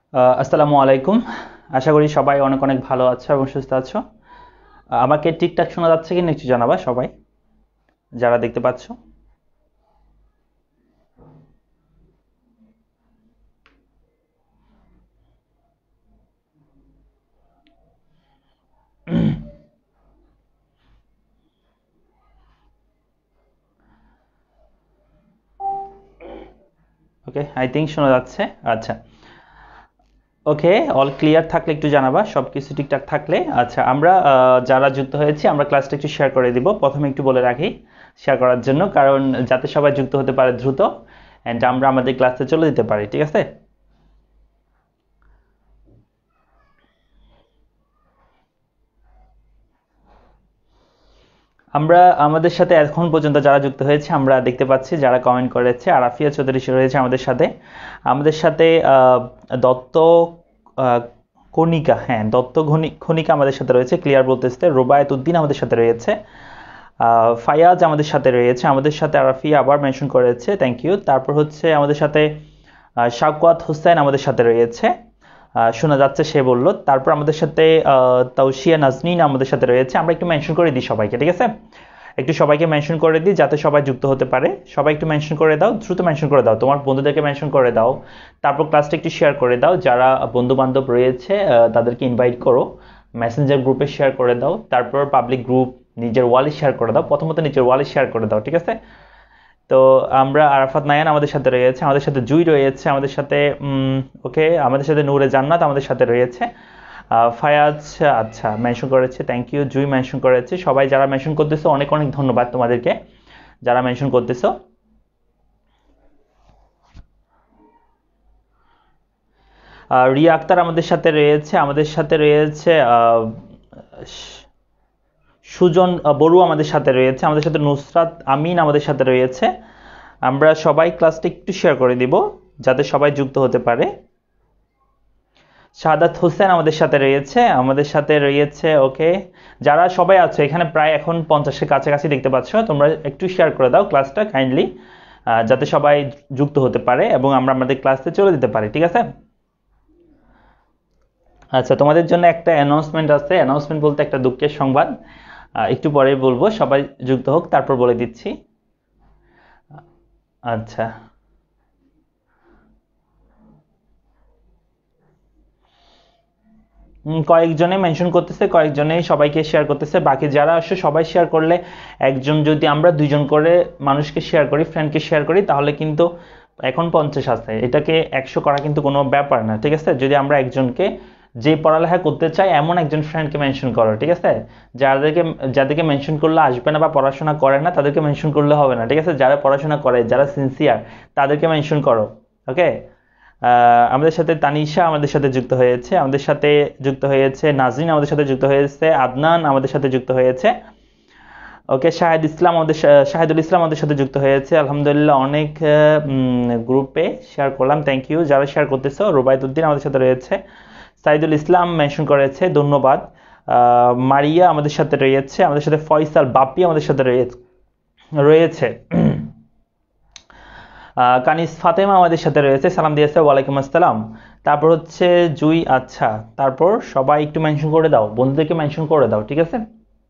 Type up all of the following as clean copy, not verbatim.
আসসালামু আলাইকুম। আশা করি সবাই অনেক অনেক ভালো আছো এবং সুস্থ আছো। আমাকে ঠিকঠাক শোনা যাচ্ছে কিনা একটু জানাবা সবাই যারা দেখতে পাচ্ছ। ওকে, আই থিঙ্ক শোনা যাচ্ছে। আচ্ছা, ওকে, অল ক্লিয়ার থাকলে একটু জানাবা, সব কিছু ঠিকঠাক থাকলে। আচ্ছা, আমরা যারা যুক্ত হয়েছি আমরা ক্লাসটা একটু শেয়ার করে দিব। প্রথমে একটু বলে রাখি শেয়ার করার জন্য, কারণ যাতে সবাই যুক্ত হতে পারে দ্রুত অ্যান্ড আমরা আমাদের ক্লাসে চলে যেতে পারি, ঠিক আছে? আমরা আমাদের সাথে এখন পর্যন্ত যারা যুক্ত হয়েছে আমরা দেখতে পাচ্ছি, যারা কমেন্ট করেছে, আরাফিয়া চৌধুরী রয়েছে আমাদের সাথে দত্ত আহ, কণিকা, হ্যাঁ দত্ত খনিকা আমাদের সাথে রয়েছে, ক্লিয়ার বলতেছে। রুবায়েত উদ্দিন আমাদের সাথে রয়েছে, ফায়াজ আমাদের সাথে রয়েছে, আমাদের সাথে আরাফিয়া আবার মেনশন করেছে, থ্যাংক ইউ। তারপর হচ্ছে আমাদের সাথে শাওকাত হোসেন আমাদের সাথে রয়েছে, শোনা যাচ্ছে সে বললো। তারপর আমাদের সাথে তাওসিয়া নাজনীন আমাদের সাথে রয়েছে। আমরা একটু মেনশন করে দিই সবাইকে, ঠিক আছে? একটু সবাইকে মেনশন করে দিই যাতে সবাই যুক্ত হতে পারে। সবাই একটু মেনশন করে দাও, দ্রুত মেনশন করে দাও, তোমার বন্ধুদেরকে মেনশন করে দাও। তারপর ক্লাসটা একটু শেয়ার করে দাও, যারা বন্ধু বান্ধব রয়েছে তাদেরকে ইনভাইট করো, মেসেঞ্জার গ্রুপে শেয়ার করে দাও, তারপর পাবলিক গ্রুপ, নিজের ওয়ালে শেয়ার করে দাও। প্রথমত নিজের ওয়ালে শেয়ার করে দাও, ঠিক আছে? তো আমরা আরাফাত নায়ান আমাদের সাথে রয়েছে, আমাদের সাথে জুই রয়েছে, আমাদের সাথে ওকে, আমাদের সাথে নূরে জান্নাত আমাদের সাথে রয়েছে, ফায়াজ আচ্ছা মেনশন করেছে, থ্যাংক ইউ। জুই মেনশন করেছে। সবাই যারা মেনশন করতেছো অনেক অনেক ধন্যবাদ তোমাদেরকে, যারা মেনশন করতেছো। রিয়া আক্তার আমাদের সাথে রয়েছে, আমাদের সাথে রয়েছে সুজন বড়ুয়া আমাদের সাথে রয়েছে, আমাদের সাথে নুসরাত আমিন আমাদের সাথে রয়েছে। আমরা সবাই ক্লাসটা একটু শেয়ার করে দিব যাতে সবাই যুক্ত হতে পারে। শাহাদাত হোসেন আমাদের সাথে রয়েছে ওকে। যারা সবাই আছো এখানে প্রায় এখন 50-এর কাছাকাছি দেখতে পাচ্ছ, তোমরা একটু শেয়ার করে দাও ক্লাসটা কাইন্ডলি, যাতে সবাই যুক্ত হতে পারে এবং আমরা আমাদের ক্লাসে চলে যেতে পারি, ঠিক আছে? আচ্ছা, তোমাদের জন্য একটা অ্যানাউন্সমেন্ট আছে। অ্যানাউন্সমেন্ট বলতে একটা দুঃখের সংবাদ, একটু পরে বলবো, সবাই যুক্ত হোক তারপর বলে দিচ্ছি। আচ্ছা, কয়েকজনে মেনশন করতেছে, কয়েকজনে সবাইকে শেয়ার করতেছে, বাকি যারা আসে সবাই শেয়ার করলে, একজন যদি আমরা দুইজন করে মানুষকে শেয়ার করি, ফ্রেন্ডকে শেয়ার করি, তাহলে কিন্তু এখন 50 আছে, এটাকে 100 করা কিন্তু কোনো ব্যাপার না, ঠিক আছে? যদি আমরা একজনকে, যে পড়ালেখা করতে চাই এমন একজন ফ্রেন্ডকে মেনশন করো, ঠিক আছে? যাদেরকে যাদেরকে মেনশন করলে আসবে না বা পড়াশোনা করে না তাদেরকে মেনশন করলে হবে না, ঠিক আছে? যারা পড়াশোনা করে, যারা সিনসিয়ার, তাদেরকে মেনশন করো, ওকে? আমাদের সাথে তানিশা আমাদের সাথে যুক্ত হয়েছে, আমাদের সাথে যুক্ত হয়েছে নাজরিন, আমাদের সাথে যুক্ত হয়েছে আদনান, আমাদের সাথে যুক্ত হয়েছে ওকে। শাহিদুল ইসলাম আমাদের সাথে যুক্ত হয়েছে, আলহামদুলিল্লাহ। অনেক গ্রুপে শেয়ার করলাম, থ্যাংক ইউ যারা শেয়ার করতেছো। রুবায়ত উদ্দিন আমাদের সাথে রয়েছে, সাইদুল ইসলাম মেনশন করেছে, ধন্যবাদ। মারিয়া আমাদের সাথে রয়েছে, আমাদের সাথে ফয়সাল বাপ্পি আমাদের সাথে রয়েছে। কানিস ফাতেমা আমাদের সাথে রয়েছে, সালাম দিয়েছে, ওয়ালাইকুম আসসালাম। তারপর হচ্ছে জুই, আচ্ছা। তারপর সবাই একটু মেনশন করে দাও, বন্ধুদেরকে মেনশন করে দাও, ঠিক আছে?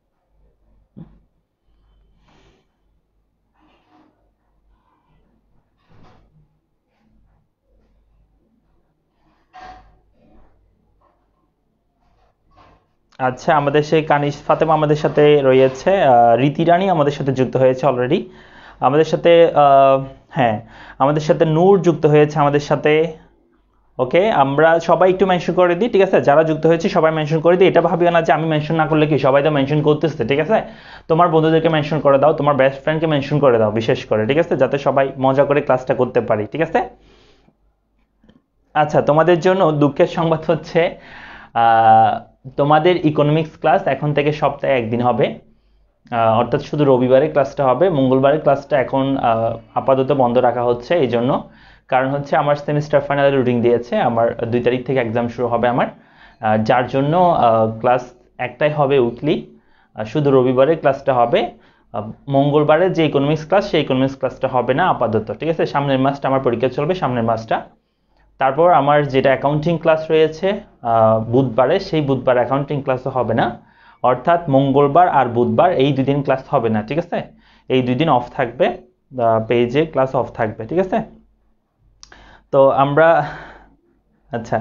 আচ্ছা, আমাদের সেই কানিস ফাতেমা আমাদের সাথে রয়েছে, রীতি রানী আমাদের সাথে যুক্ত হয়েছে অলরেডি আমাদের সাথে, হ্যাঁ আমাদের সাথে নূর যুক্ত হয়েছে আমাদের সাথে, ওকে। আমরা সবাই একটু মেনশন করে দিই, ঠিক আছে? যারা যুক্ত হয়েছে সবাই মেনশন করে দিই, এটা ভাবিও না যে আমি মেনশন না করলে কি, সবাই তো মেনশন করতেছে, ঠিক আছে? তোমার বন্ধুদেরকে মেনশন করে দাও, তোমার বেস্ট ফ্রেন্ডকে মেনশন করে দাও বিশেষ করে, ঠিক আছে? যাতে সবাই মজা করে ক্লাসটা করতে পারি, ঠিক আছে? আচ্ছা, তোমাদের জন্য দুঃখের সংবাদ হচ্ছে আহ, তোমাদের ইকোনমিক্স ক্লাস এখন থেকে সপ্তাহে একদিন হবে, অর্থাৎ শুধু রবিবারে ক্লাসটা হবে, মঙ্গলবারের ক্লাসটা এখন আপাতত বন্ধ রাখা হচ্ছে। এই জন্য কারণ হচ্ছে আমার সেমিস্টার ফাইনাল রুটিন দিয়েছে, আমার 2 তারিখ থেকে এক্সাম শুরু হবে আমার, যার জন্য ক্লাস একটাই হবে উইকলি, শুধু রবিবারে ক্লাসটা হবে। মঙ্গলবারে যে ইকোনমিক্স ক্লাস, সেই ইকোনমিক্স ক্লাসটা হবে না আপাতত, ঠিক আছে? সামনের মাসটা আমার পরীক্ষা চলবে, সামনের মাসটা তারপর আমার যেটা অ্যাকাউন্টিং ক্লাস রয়েছে বুধবারে, সেই বুধবার অ্যাকাউন্টিং ক্লাসও হবে না, অর্থাৎ মঙ্গলবার আর বুধবার এই 2 দিন ক্লাস হবে না, ঠিক আছে? এই 2 দিন অফ থাকবে, পেজে ক্লাস অফ থাকবে, ঠিক আছে? তো আমরা আচ্ছা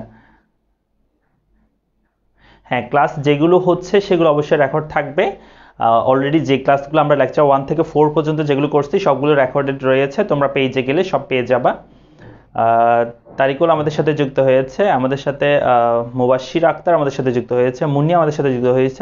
হ্যাঁ, ক্লাস যেগুলো হচ্ছে সেগুলো অবশ্যই রেকর্ড থাকবে। অলরেডি যে ক্লাসগুলো আমরা লেকচার 1 থেকে 4 পর্যন্ত যেগুলো করছি সবগুলো রেকর্ডেড রয়েছে, তোমরা পেজে গেলে সব পেয়ে যাবা। তারিকুল আমাদের সাথে যুক্ত হয়েছে, আমাদের সাথে মুবাশশির আক্তার আমাদের সাথে যুক্ত হয়েছে, মুন্নি আমাদের সাথে যুক্ত হয়েছে।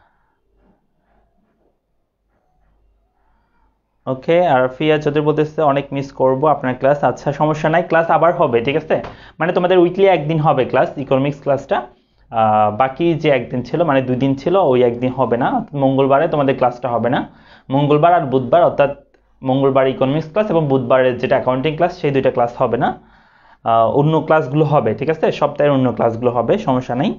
ওকে, আরফিয়া চৌধুরী বলতেছে অনেক মিস করব আপনার ক্লাস। আচ্ছা, সমস্যা নাই, ক্লাস আবার হবে, ঠিক আছে? মানে তোমাদের উইকলি একদিন হবে ক্লাস, ইকোনমিক্স ক্লাসটা। বাকি যে একদিন ছিল, মানে 2 দিন ছিল, ওই একদিন হবে না। মঙ্গলবারে তোমাদের ক্লাসটা হবে না, মঙ্গলবার আর বুধবার, অর্থাৎ মঙ্গলবার ইকোনমিক্স ক্লাস এবং বুধবারের যেটা অ্যাকাউন্টিং ক্লাস, সেই 2টা ক্লাস হবে না। অন্য ক্লাসগুলো হবে, ঠিক আছে? সপ্তাহের অন্য ক্লাসগুলো হবে, সমস্যা নেই।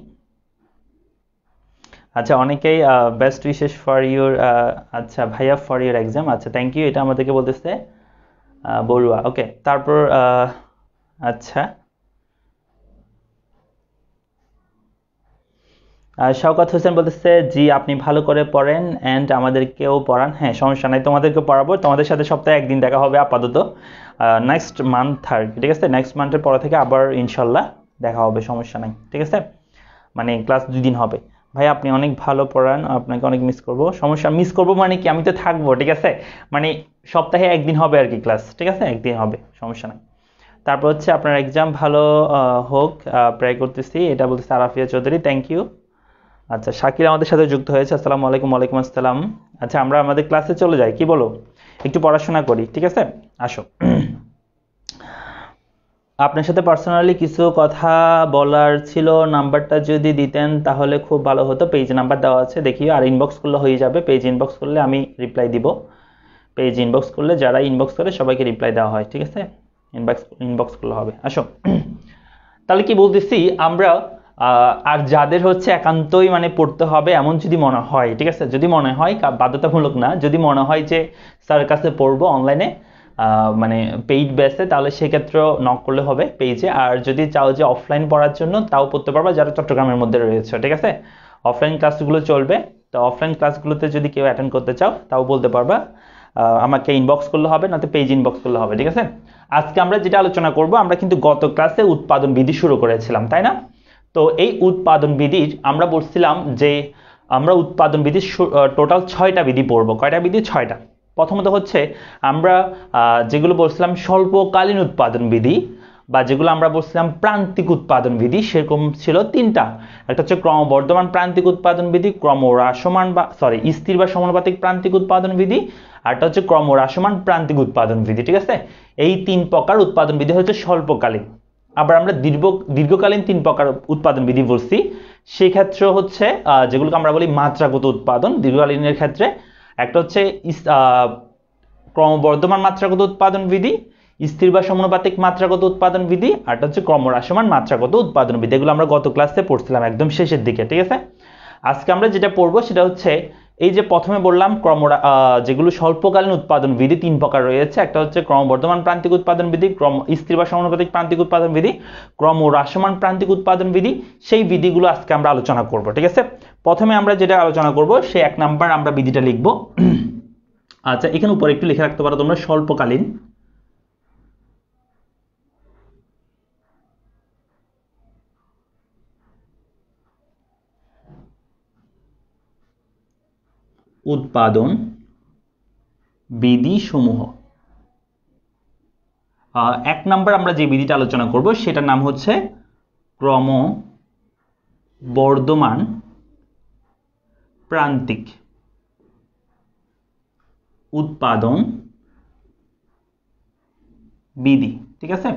আচ্ছা, অনেকেই বেস্ট উইশেস ফর ইউর, আচ্ছা ভাইয়া, ফর ইউর এক্সাম। আচ্ছা, থ্যাংক ইউ, এটা আমাদেরকে বলতেছে বড়ুয়া। ওকে, তারপর আচ্ছা, শওকত হোসেন বলতেছে জি আপনি ভালো করে পড়েন অ্যান্ড আমাদেরকেও পড়ান। হ্যাঁ, সমস্যা নাই, তোমাদেরকে পড়াবো, তোমাদের সাথে সপ্তাহে একদিন দেখা হবে আপাতত, নেক্সট মান্থ আর কি, ঠিক আছে? নেক্সট মান্থের পর থেকে আবার ইনশাল্লাহ দেখা হবে, সমস্যা নাই, ঠিক আছে? মানে ক্লাস 2 দিন হবে। ভাই আপনি অনেক ভালো পড়ান, আপনাকে অনেক মিস করব। সমস্যা, মিস করব মানে কি, আমি তো থাকবো, ঠিক আছে? মানে সপ্তাহে একদিন হবে আর কি ক্লাস, ঠিক আছে? একদিন হবে, সমস্যা নাই। তারপর হচ্ছে আপনার এক্সাম ভালো হোক, প্রে করতেছি, এটা বলতেছে আরাফিয়া চৌধুরী, থ্যাংক ইউ। আচ্ছা, শাকির আমাদের সাথে যুক্ত হয়েছে, আসসালামু আলাইকুম। ওয়ালাইকুম আসসালাম। আচ্ছা, আমরা আমাদের ক্লাসে চলে যাই, কি বলো? একটু পড়াশোনা করি, ঠিক আছে? আসো। আপনার সাথে পার্সোনালি কিছু কথা বলার ছিল, নাম্বারটা যদি দিতেন তাহলে খুব ভালো হতো। পেজ নাম্বার দেওয়া আছে, দেখিও, আর ইনবক্স করলে হয়ে যাবে। পেজ ইনবক্স করলে আমি রিপ্লাই দিব। পেজ ইনবক্স করলে, যারা ইনবক্স করে সবাইকে রিপ্লাই দেওয়া হয়, ঠিক আছে? ইনবক্স করলে হবে। আসো, তাহলে কি বলতেছি আমরা, আর যাদের হচ্ছে একান্তই মানে পড়তে হবে এমন যদি মনে হয়, ঠিক আছে? যদি মনে হয়, বাধ্যতামূলক না, যদি মনে হয় যে স্যারের কাছে পড়বো অনলাইনে, মানে পেইড বেসে, তাহলে সেক্ষেত্রেও নক করলে হবে পেজে। আর যদি চাও যে অফলাইন পড়ার জন্য, তাও পড়তে পারবা, যারা চট্টগ্রামের মধ্যে রয়েছে, ঠিক আছে? অফলাইন ক্লাসগুলো চলবে, তো অফলাইন ক্লাসগুলোতে যদি কেউ অ্যাটেন্ড করতে চাও তাও বলতে পারবা, আমাকে ইনবক্স করলে হবে, না তো পেজ ইনবক্স করলে হবে, ঠিক আছে? আজকে আমরা যেটা আলোচনা করব, আমরা কিন্তু গত ক্লাসে উৎপাদন বিধি শুরু করেছিলাম, তাই না? তো এই উৎপাদন বিধির আমরা বলছিলাম যে আমরা উৎপাদন বিধির টোটাল 6টা বিধি পড়বো। কয়টা বিধি? 6টা। প্রথমত হচ্ছে আমরা যেগুলো বলছিলাম স্বল্পকালীন উৎপাদন বিধি, বা যেগুলো আমরা বলছিলাম প্রান্তিক উৎপাদন বিধি, সেরকম ছিল 3টা। একটা হচ্ছে ক্রমবর্ধমান প্রান্তিক উৎপাদন বিধি, ক্রমহ্রাসমান বা স্থির বা সমানুপাতিক প্রান্তিক উৎপাদন বিধি, আর একটা হচ্ছে ক্রমহ্রাসমান প্রান্তিক উৎপাদন বিধি, ঠিক আছে? এই 3 প্রকার উৎপাদন বিধি হচ্ছে স্বল্পকালীন। আবার আমরা দীর্ঘকালীন 3 প্রকার উৎপাদন বিধি বলছি, সেক্ষেত্রে হচ্ছে যেগুলোকে আমরা বলি মাত্রাগত উৎপাদন দীর্ঘকালীনের ক্ষেত্রে। একটা হচ্ছে ক্রমবর্ধমান মাত্রাগত উৎপাদন বিধি, স্থির বা সমানুপাতিক মাত্রাগত উৎপাদন বিধি, আর একটা হচ্ছে ক্রমহ্রাসমান মাত্রাগত উৎপাদন বিধি। এগুলো আমরা গত ক্লাসে পড়ছিলাম একদম শেষের দিকে, ঠিক আছে? আজকে আমরা যেটা পড়বো সেটা হচ্ছে এই যে প্রথমে বললাম যেগুলো স্বল্পকালীন উৎপাদন বিধি 3 প্রকার রয়েছে। একটা হচ্ছে ক্রমবর্ধমান প্রান্তিক উৎপাদন বিধি, স্থির বা সমানুপাতিক প্রান্তিক উৎপাদন বিধি, ক্রমহ্রাসমান প্রান্তিক উৎপাদন বিধি। সেই বিধিগুলো আজকে আমরা আলোচনা করব, ঠিক আছে? প্রথমে আমরা যেটা আলোচনা করব, সে 1 নাম্বার আমরা বিধিটা লিখব। আচ্ছা, এখানে উপরে একটু লিখে রাখতে পারো তোমরা, স্বল্পকালীন উৎপাদন বিধি সমূহ। 1 নাম্বার আমরা যে বিধিটা আলোচনা করব সেটার নাম হচ্ছে ক্রমবর্ধমান প্রান্তিক উৎপাদন বিধি, ঠিক আছে?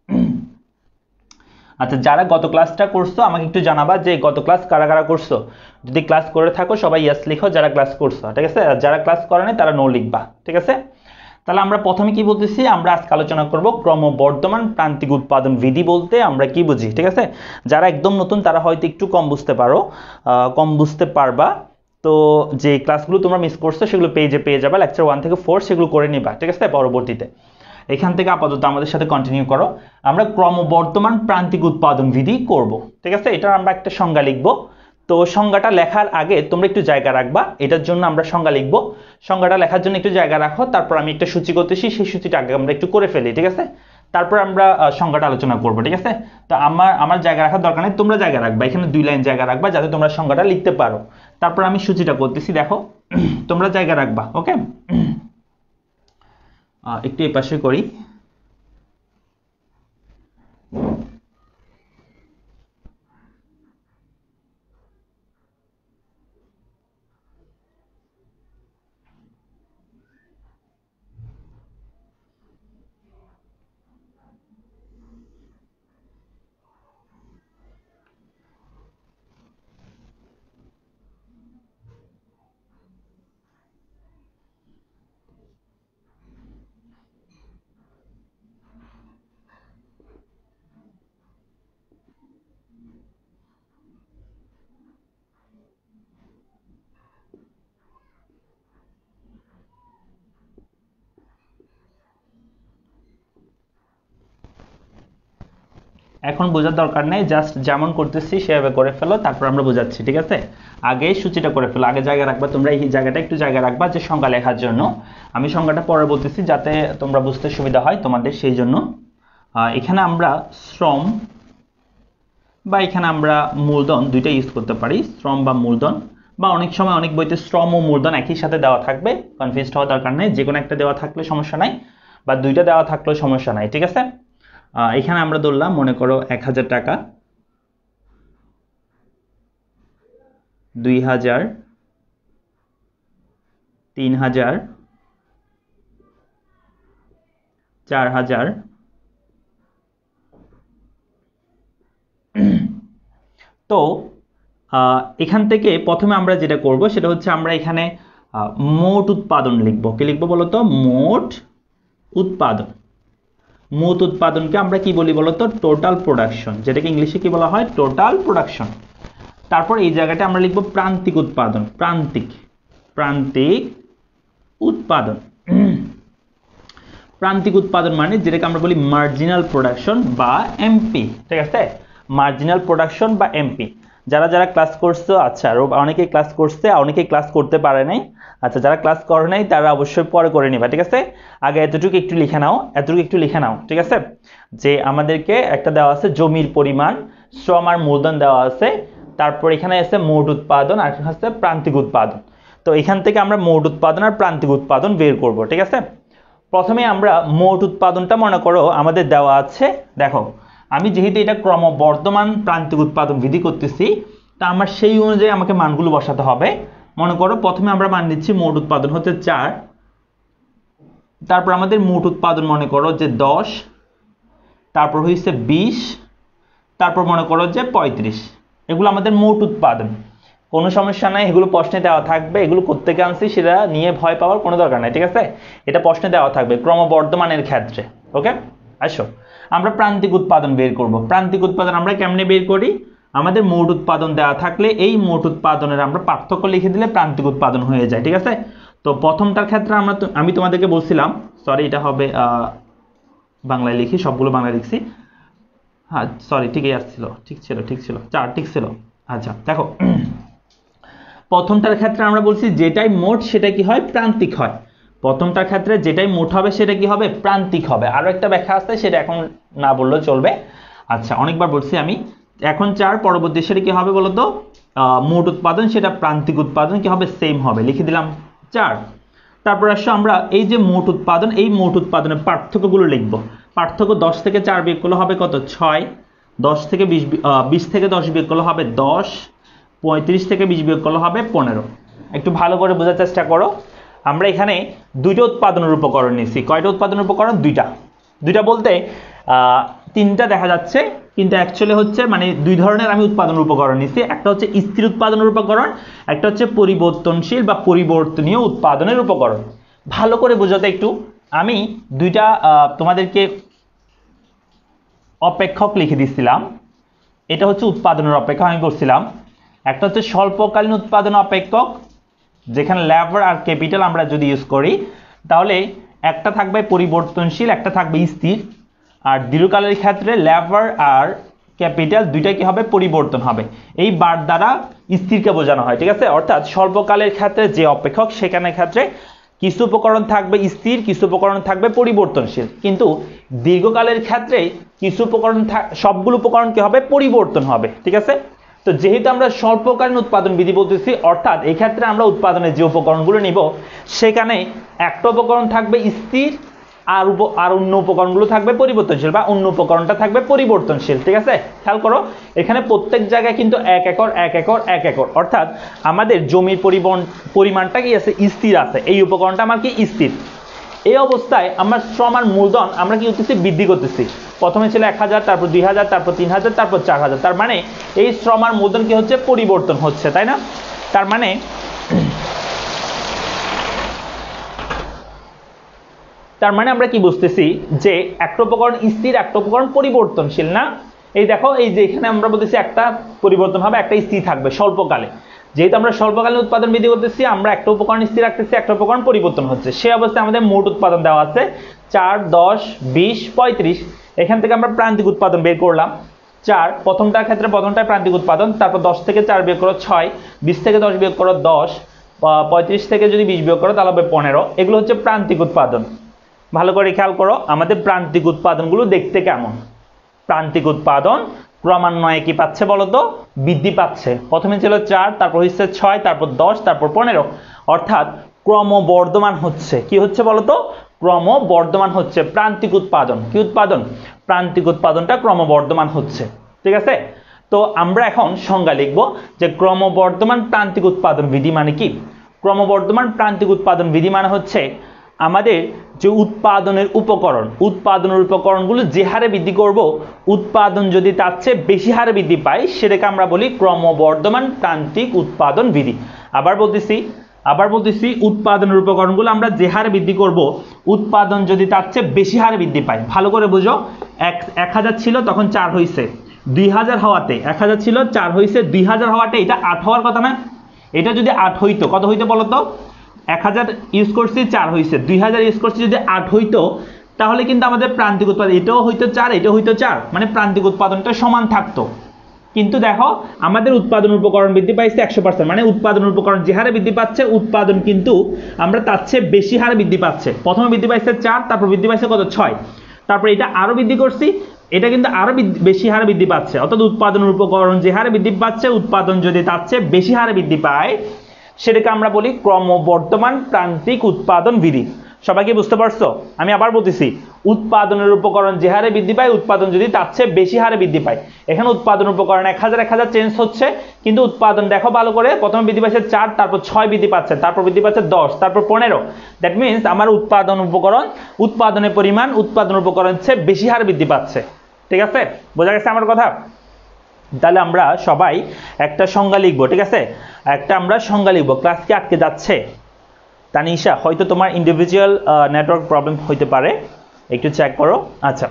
আচ্ছা, যারা গত ক্লাসটা করছো আমাকে একটু জানাবা যে গত ক্লাস কারা কারা করছো। যদি ক্লাস করে থাকো সবাই ইয়েস লিখো, যারা ক্লাস করছো, ঠিক আছে? আর যারা ক্লাস করে নাই তারা নো লিখবা, ঠিক আছে? তাহলে আমরা প্রথমে কি বলতেছি, আমরা আজকে আলোচনা করব ক্রমবর্ধমান প্রান্তিক উৎপাদন বিধি বলতে আমরা কি বুঝি, ঠিক আছে? যারা একদম নতুন তারা হয়তো একটু কম বুঝতে পারবা। তো যে ক্লাসগুলো তোমরা মিস করছো সেগুলো পেজে পেয়ে যাবে, লেকচার 1 থেকে 4 সেগুলো করে নিবা, ঠিক আছে? পরবর্তীতে এখান থেকে আপাতত আমাদের সাথে কন্টিনিউ করো। আমরা ক্রমবর্ধমান প্রান্তিক উৎপাদন বিধি করব, ঠিক আছে? এটার আমরা একটা সংজ্ঞা লিখব। তো সংজ্ঞাটা লেখার আগে তোমরা একটু জায়গা রাখবা, এটার জন্য আমরা সংজ্ঞা লিখব। সংজ্ঞাটা লেখার জন্য একটু জায়গা রাখো, তারপর আমি একটা সূচি করতেছি, সেই সূচিটা আগে আমরা একটু করে ফেলি, ঠিক আছে? তারপর আমরা সংজ্ঞাটা আলোচনা করব, ঠিক আছে? তো আমার জায়গা রাখার দরকার নেই, তোমরা জায়গা রাখবা, এখানে 2 লাইন জায়গা রাখবা যাতে তোমরা সংজ্ঞাটা লিখতে পারো। তারপর আমি সূচিটা করতেছি, দেখো তোমরা জায়গা রাখবা, ওকে? একটু এই পাশে করি। এখন বোঝার দরকার নেই, জাস্ট যেমন করতেছি সেভাবে করে ফেলো, তারপর আমরা বোঝাচ্ছি, ঠিক আছে? আগে সূচিটা করে ফেলো, আগে জায়গা রাখবা, তোমরা এই জায়গাটা একটু জায়গা রাখবা যে সংজ্ঞা লেখার জন্য। আমি সংজ্ঞাটা পরে বলতেছি যাতে তোমরা বুঝতে সুবিধা হয় তোমাদের, সেই জন্য। এখানে আমরা শ্রম বা এখানে আমরা মূলধন দুইটা ইউজ করতে পারি, শ্রম বা মূলধন, বা অনেক সময় অনেক বইতে শ্রম ও মূলধন একই সাথে দেওয়া থাকবে, কনফিউজড হওয়ার দরকার নেই, যে কোনো একটা দেওয়া থাকলে সমস্যা নাই, বা দুইটা দেওয়া থাকলেও সমস্যা নাই, ঠিক আছে? এখানে আমরা ধরলাম, মনে করো 1000 টাকা, 2000, 3000, 4000। তো এখান থেকে প্রথমে আমরা যেটা করব সেটা হচ্ছে আমরা এখানে মোট উৎপাদন লিখব। কি লিখব বলো তো? মোট উৎপাদন। মোট উৎপাদনকে আমরা কি বলি বলো তো? টোটাল প্রোডাকশন, যেটাকে ইংলিশে কি বলা হয়? Total production. তারপর এই জায়গাটা আমরা লিখব প্রান্তিক উৎপাদন, প্রান্তিক উৎপাদন। প্রান্তিক উৎপাদন মানে যেটাকে আমরা বলি মার্জিনাল প্রোডাকশন বা এমপি, ঠিক আছে? মার্জিনাল প্রোডাকশন বা এমপি। যারা যারা ক্লাস করছো, আচ্ছা অনেকে ক্লাস করছে, অনেকে ক্লাস করতে পারে নাই, আচ্ছা যারা ক্লাস করে নাই তারা অবশ্যই পরে করে নিবা, ঠিক আছে? আগে এতটুকু একটু লিখে নাও, ঠিক আছে? যে আমাদেরকে একটা দেওয়া আছে জমির পরিমাণ, শ্রম আর মূলধন দেওয়া আছে, তারপর এখানে আছে মোট উৎপাদন আর হচ্ছে প্রান্তিক উৎপাদন। তো এখান থেকে আমরা মোট উৎপাদন আর প্রান্তিক উৎপাদন বের করব, ঠিক আছে? প্রথমে আমরা মোট উৎপাদনটা মনে করো আমাদের দেওয়া আছে, দেখো আমি যেহেতু এটা ক্রমবর্ধমান প্রান্তিক উৎপাদন বিধি করতেছি, তা আমার সেই অনুযায়ী আমাকে মানগুলো বসাতে হবে। মনে করো প্রথমে আমরা মান দিচ্ছি মোট উৎপাদন হচ্ছে 4, তারপর আমাদের মোট উৎপাদন মনে করো যে 10, তারপর হচ্ছে 20, তারপর মনে করো যে 35। এগুলো আমাদের মোট উৎপাদন, কোনো সমস্যা নাই, এগুলো প্রশ্নে দেওয়া থাকবে, এগুলো কোত্থেকে আনছি সেটা নিয়ে ভয় পাওয়ার কোনো দরকার নাই, ঠিক আছে? এটা প্রশ্নে দেওয়া থাকবে ক্রমবর্ধমানের ক্ষেত্রে, ওকে? আসো আমরা প্রান্তিক উৎপাদন বের করব। প্রান্তিক উৎপাদন আমরা কেমনে বের করি? আমাদের মোট উৎপাদন দেওয়া থাকলে এই মোট উৎপাদনের আমরা পার্থক্য লিখে দিলে প্রান্তিক উৎপাদন হয়ে যায়, ঠিক আছে? তো প্রথমটার ক্ষেত্রে আমি তোমাদেরকে বলছিলাম, সরি এটা হবে বাংলায় লিখি, সবগুলো বাংলায় লিখছি, হ্যাঁ সরি ঠিকই আসছিল, ঠিক ছিল 4 ঠিক ছিল। আচ্ছা দেখো প্রথমটার ক্ষেত্রে আমরা বলছি যেটাই মোট সেটা কি হয়? প্রান্তিক হয়। প্রথমটার ক্ষেত্রে যেটাই মোট হবে সেটা কি হবে? প্রান্তিক হবে। আরো একটা ব্যাখ্যা আছে, সেটা এখন না বললেও চলবে। আচ্ছা অনেকবার বলছি আমি, এখন 4, পরবর্তী সেটা কি হবে বলতো? মোট উৎপাদন, সেটা প্রান্তিক উৎপাদন কি হবে? সেম হবে, লিখে দিলাম 4। তারপর আসো আমরা এই যে মোট উৎপাদন, এই মোট উৎপাদনের পার্থক্যগুলো লিখব। পার্থক্য 10 থেকে 4 বিয়োগ করলে হবে কত? 6, 10 থেকে 20 থেকে 10 বিয়োগ করলে হবে 10, 35 থেকে 20 বিয়োগ করলে হবে 15। একটু ভালো করে বোঝার চেষ্টা করো। আমরা এখানে দুইটা উৎপাদনের উপকরণ নিয়েছি। কয়টা উৎপাদনের উপকরণ? দুইটা বলতে 3টা দেখা যাচ্ছে, কিন্তু অ্যাকচুয়ালি হচ্ছে মানে 2 ধরনের আমি উৎপাদনের উপকরণ নিয়েছি। একটা হচ্ছে স্থির উৎপাদনের উপকরণ, একটা হচ্ছে পরিবর্তনশীল বা পরিবর্তনীয় উৎপাদনের উপকরণ। ভালো করে বোঝাতে একটু, আমি দুইটা তোমাদেরকে অপেক্ষক লিখে দিচ্ছিলাম। এটা হচ্ছে উৎপাদনের অপেক্ষক আমি বলছিলাম। একটা হচ্ছে স্বল্পকালীন উৎপাদন অপেক্ষক, যেখানে লেবার আর ক্যাপিটাল আমরা যদি ইউজ করি তাহলে একটা থাকবে পরিবর্তনশীল, একটা থাকবে স্থির। আর দীর্ঘকালের ক্ষেত্রে লেবার আর ক্যাপিটাল দুইটাই কি হবে? পরিবর্তন হবে। এই বার দ্বারা স্থিরকে বোঝানো হয়, ঠিক আছে? অর্থাৎ স্বল্পকালের ক্ষেত্রে যে অপেক্ষক সেখানে ক্ষেত্রে কিছু উপকরণ থাকবে স্থির, কিছু উপকরণ থাকবে পরিবর্তনশীল, কিন্তু দীর্ঘকালের ক্ষেত্রে কিছু উপকরণ সবগুলো উপকরণ কি হবে? পরিবর্তন হবে, ঠিক আছে? তো যেহেতু আমরা স্বল্পকালীন উৎপাদন বিধি বলতেছি, অর্থাৎ এই ক্ষেত্রে আমরা উৎপাদনের যে উপকরণগুলো নিব সেখানে একটা উপকরণ থাকবে স্থির আর অন্য উপকরণগুলো থাকবে পরিবর্তনশীল, বা অন্য উপকরণটা থাকবে পরিবর্তনশীল, ঠিক আছে? খেয়াল করো এখানে প্রত্যেক জায়গায় কিন্তু 1 একর 1 একর 1 একর, অর্থাৎ আমাদের জমির পরিমাণটা কি আছে? স্থির আছে। এই উপকরণটা আমার কি? স্থির। এই অবস্থায় আমরা শ্রম আর মূলধন আমরা কি করতেছি? বৃদ্ধি করতেছি। প্রথমে ছিল 1000, তারপর 2000, তারপর 3000, তারপর 4000। তার মানে এই শ্রম আর মূলধন কি হচ্ছে? পরিবর্তন হচ্ছে, তাই না? তার মানে আমরা কি বুঝতেছি? যে একটা উপকরণ স্থির, একটা উপকরণ পরিবর্তনশীল, না? এই দেখো, এই যে এখানে আমরা বলতেছি একটা পরিবর্তন হবে, একটা স্থির থাকবে স্বল্পকালে। যেহেতু আমরা স্বল্পকালীন উৎপাদন বিধি করতেছি, আমরা একটা উপকরণ স্থির রাখতেছি, একটা উপকরণ পরিবর্তন হচ্ছে। সেই অবস্থায় আমাদের মোট উৎপাদন দেওয়া আছে 4, 10, 20, 35। এখান থেকে আমরা প্রান্তিক উৎপাদন বের করলাম 4। প্রথমটার ক্ষেত্রে প্রথমটায় প্রান্তিক উৎপাদন, তারপর 10 থেকে 4 বিয়োগ করো 6, 20 থেকে 10 বিয়োগ করো 10, 35 থেকে যদি 20 বিয়োগ করো তাহলে হবে 15। এগুলো হচ্ছে প্রান্তিক উৎপাদন। ভালো করে খেয়াল করো আমাদের প্রান্তিক উৎপাদনগুলো দেখতে কেমন। প্রান্তিক উৎপাদন ক্রমান্বয়ে কি পাচ্ছে বলতো? বৃদ্ধি পাচ্ছে। প্রথমে ছিল 4, তারপর হচ্ছে 6, তারপর 10, তারপর 15, অর্থাৎ ক্রমবর্ধমান হচ্ছে। কি হচ্ছে বলতো? ক্রমবর্ধমান হচ্ছে প্রান্তিক উৎপাদন। কি উৎপাদন? প্রান্তিক উৎপাদনটা ক্রমবর্ধমান হচ্ছে, ঠিক আছে? তো আমরা এখন সংজ্ঞা লিখব যে ক্রমবর্ধমান প্রান্তিক উৎপাদন বিধি মানে কি। ক্রমবর্ধমান প্রান্তিক উৎপাদন বিধি মানে হচ্ছে আমাদের যে উৎপাদনের উপকরণগুলো যে হারে বৃদ্ধি করব, উৎপাদন যদি তার চেয়ে বেশি হারে বৃদ্ধি পায় সেটাকে আমরা বলি ক্রমবর্ধমান প্রান্তিক উৎপাদন বিধি। আবার বলতেছি উৎপাদনের উপকরণগুলো আমরা যে হারে বৃদ্ধি করব, উৎপাদন যদি তার চেয়ে বেশি হারে বৃদ্ধি পায়। ভালো করে বুঝো, 1000 ছিল তখন 4 হয়েছে, 2000 হওয়াতে 1000 ছিল 4 হয়েছে, 2000 হওয়াতে এটা 8 হওয়ার কথা না? এটা যদি 8 হইতো, কত হইতো বলতো? 1000 ইউজ করছি 4 হয়েছে, 2000 ইউজ করছি যদি 8 হইতো, তাহলে কিন্তু আমাদের প্রান্তিক উৎপাদন এটাও হইতো 4, এটাও হইতো 4, মানে প্রান্তিক উৎপাদনটা সমান থাকতো। কিন্তু দেখো আমাদের উৎপাদন উপকরণ বৃদ্ধি পাইছে 100%, মানে উৎপাদন উপকরণ যে হারে বৃদ্ধি পাচ্ছে উৎপাদন কিন্তু আমরা তার চেয়ে বেশি হারে বৃদ্ধি পাচ্ছে। প্রথমে বৃদ্ধি পাইছে 4, তারপর বৃদ্ধি পাইছে কত? 6, তারপর এটা আরো বৃদ্ধি করছি, এটা কিন্তু আরো বেশি হারে বৃদ্ধি পাচ্ছে। অর্থাৎ উৎপাদনের উপকরণ যে হারে বৃদ্ধি পাচ্ছে, উৎপাদন যদি তার চেয়ে বেশি হারে বৃদ্ধি পায় সেটাকে আমরা বলি ক্রমবর্ধমান প্রান্তিক উৎপাদন বিধি। সবাইকে বুঝতে পারছো? আমি আবার বলতেছি, উৎপাদনের উপকরণ যে হারে বৃদ্ধি পায়, উৎপাদন যদি তার চেয়ে বেশি হারে বৃদ্ধি পায়। এখানে উৎপাদন উপকরণ 1000 চেঞ্জ হচ্ছে, কিন্তু উৎপাদন দেখো ভালো করে, প্রথমে বৃদ্ধি পাচ্ছে 4, তারপর 6 বৃদ্ধি পাচ্ছে, তারপর বৃদ্ধি পাচ্ছে 10, তারপর 15। দ্যাট মিনস আমার উৎপাদনের পরিমাণ উৎপাদন উপকরণ চেয়ে বেশি হারে বৃদ্ধি পাচ্ছে, ঠিক আছে? বোঝা গেছে আমার কথা? তাহলে আমরা সবাই একটা সংজ্ঞা লিখবো, ঠিক আছে? আমরা সংজ্ঞা লিখবো। ক্লাস কি আটকে যাচ্ছে? তানিশা, হয়তো তোমার ইন্ডিভিজুয়াল নেটওয়ার্ক প্রবলেম হইতে পারে, একটু চেক করো। আচ্ছা,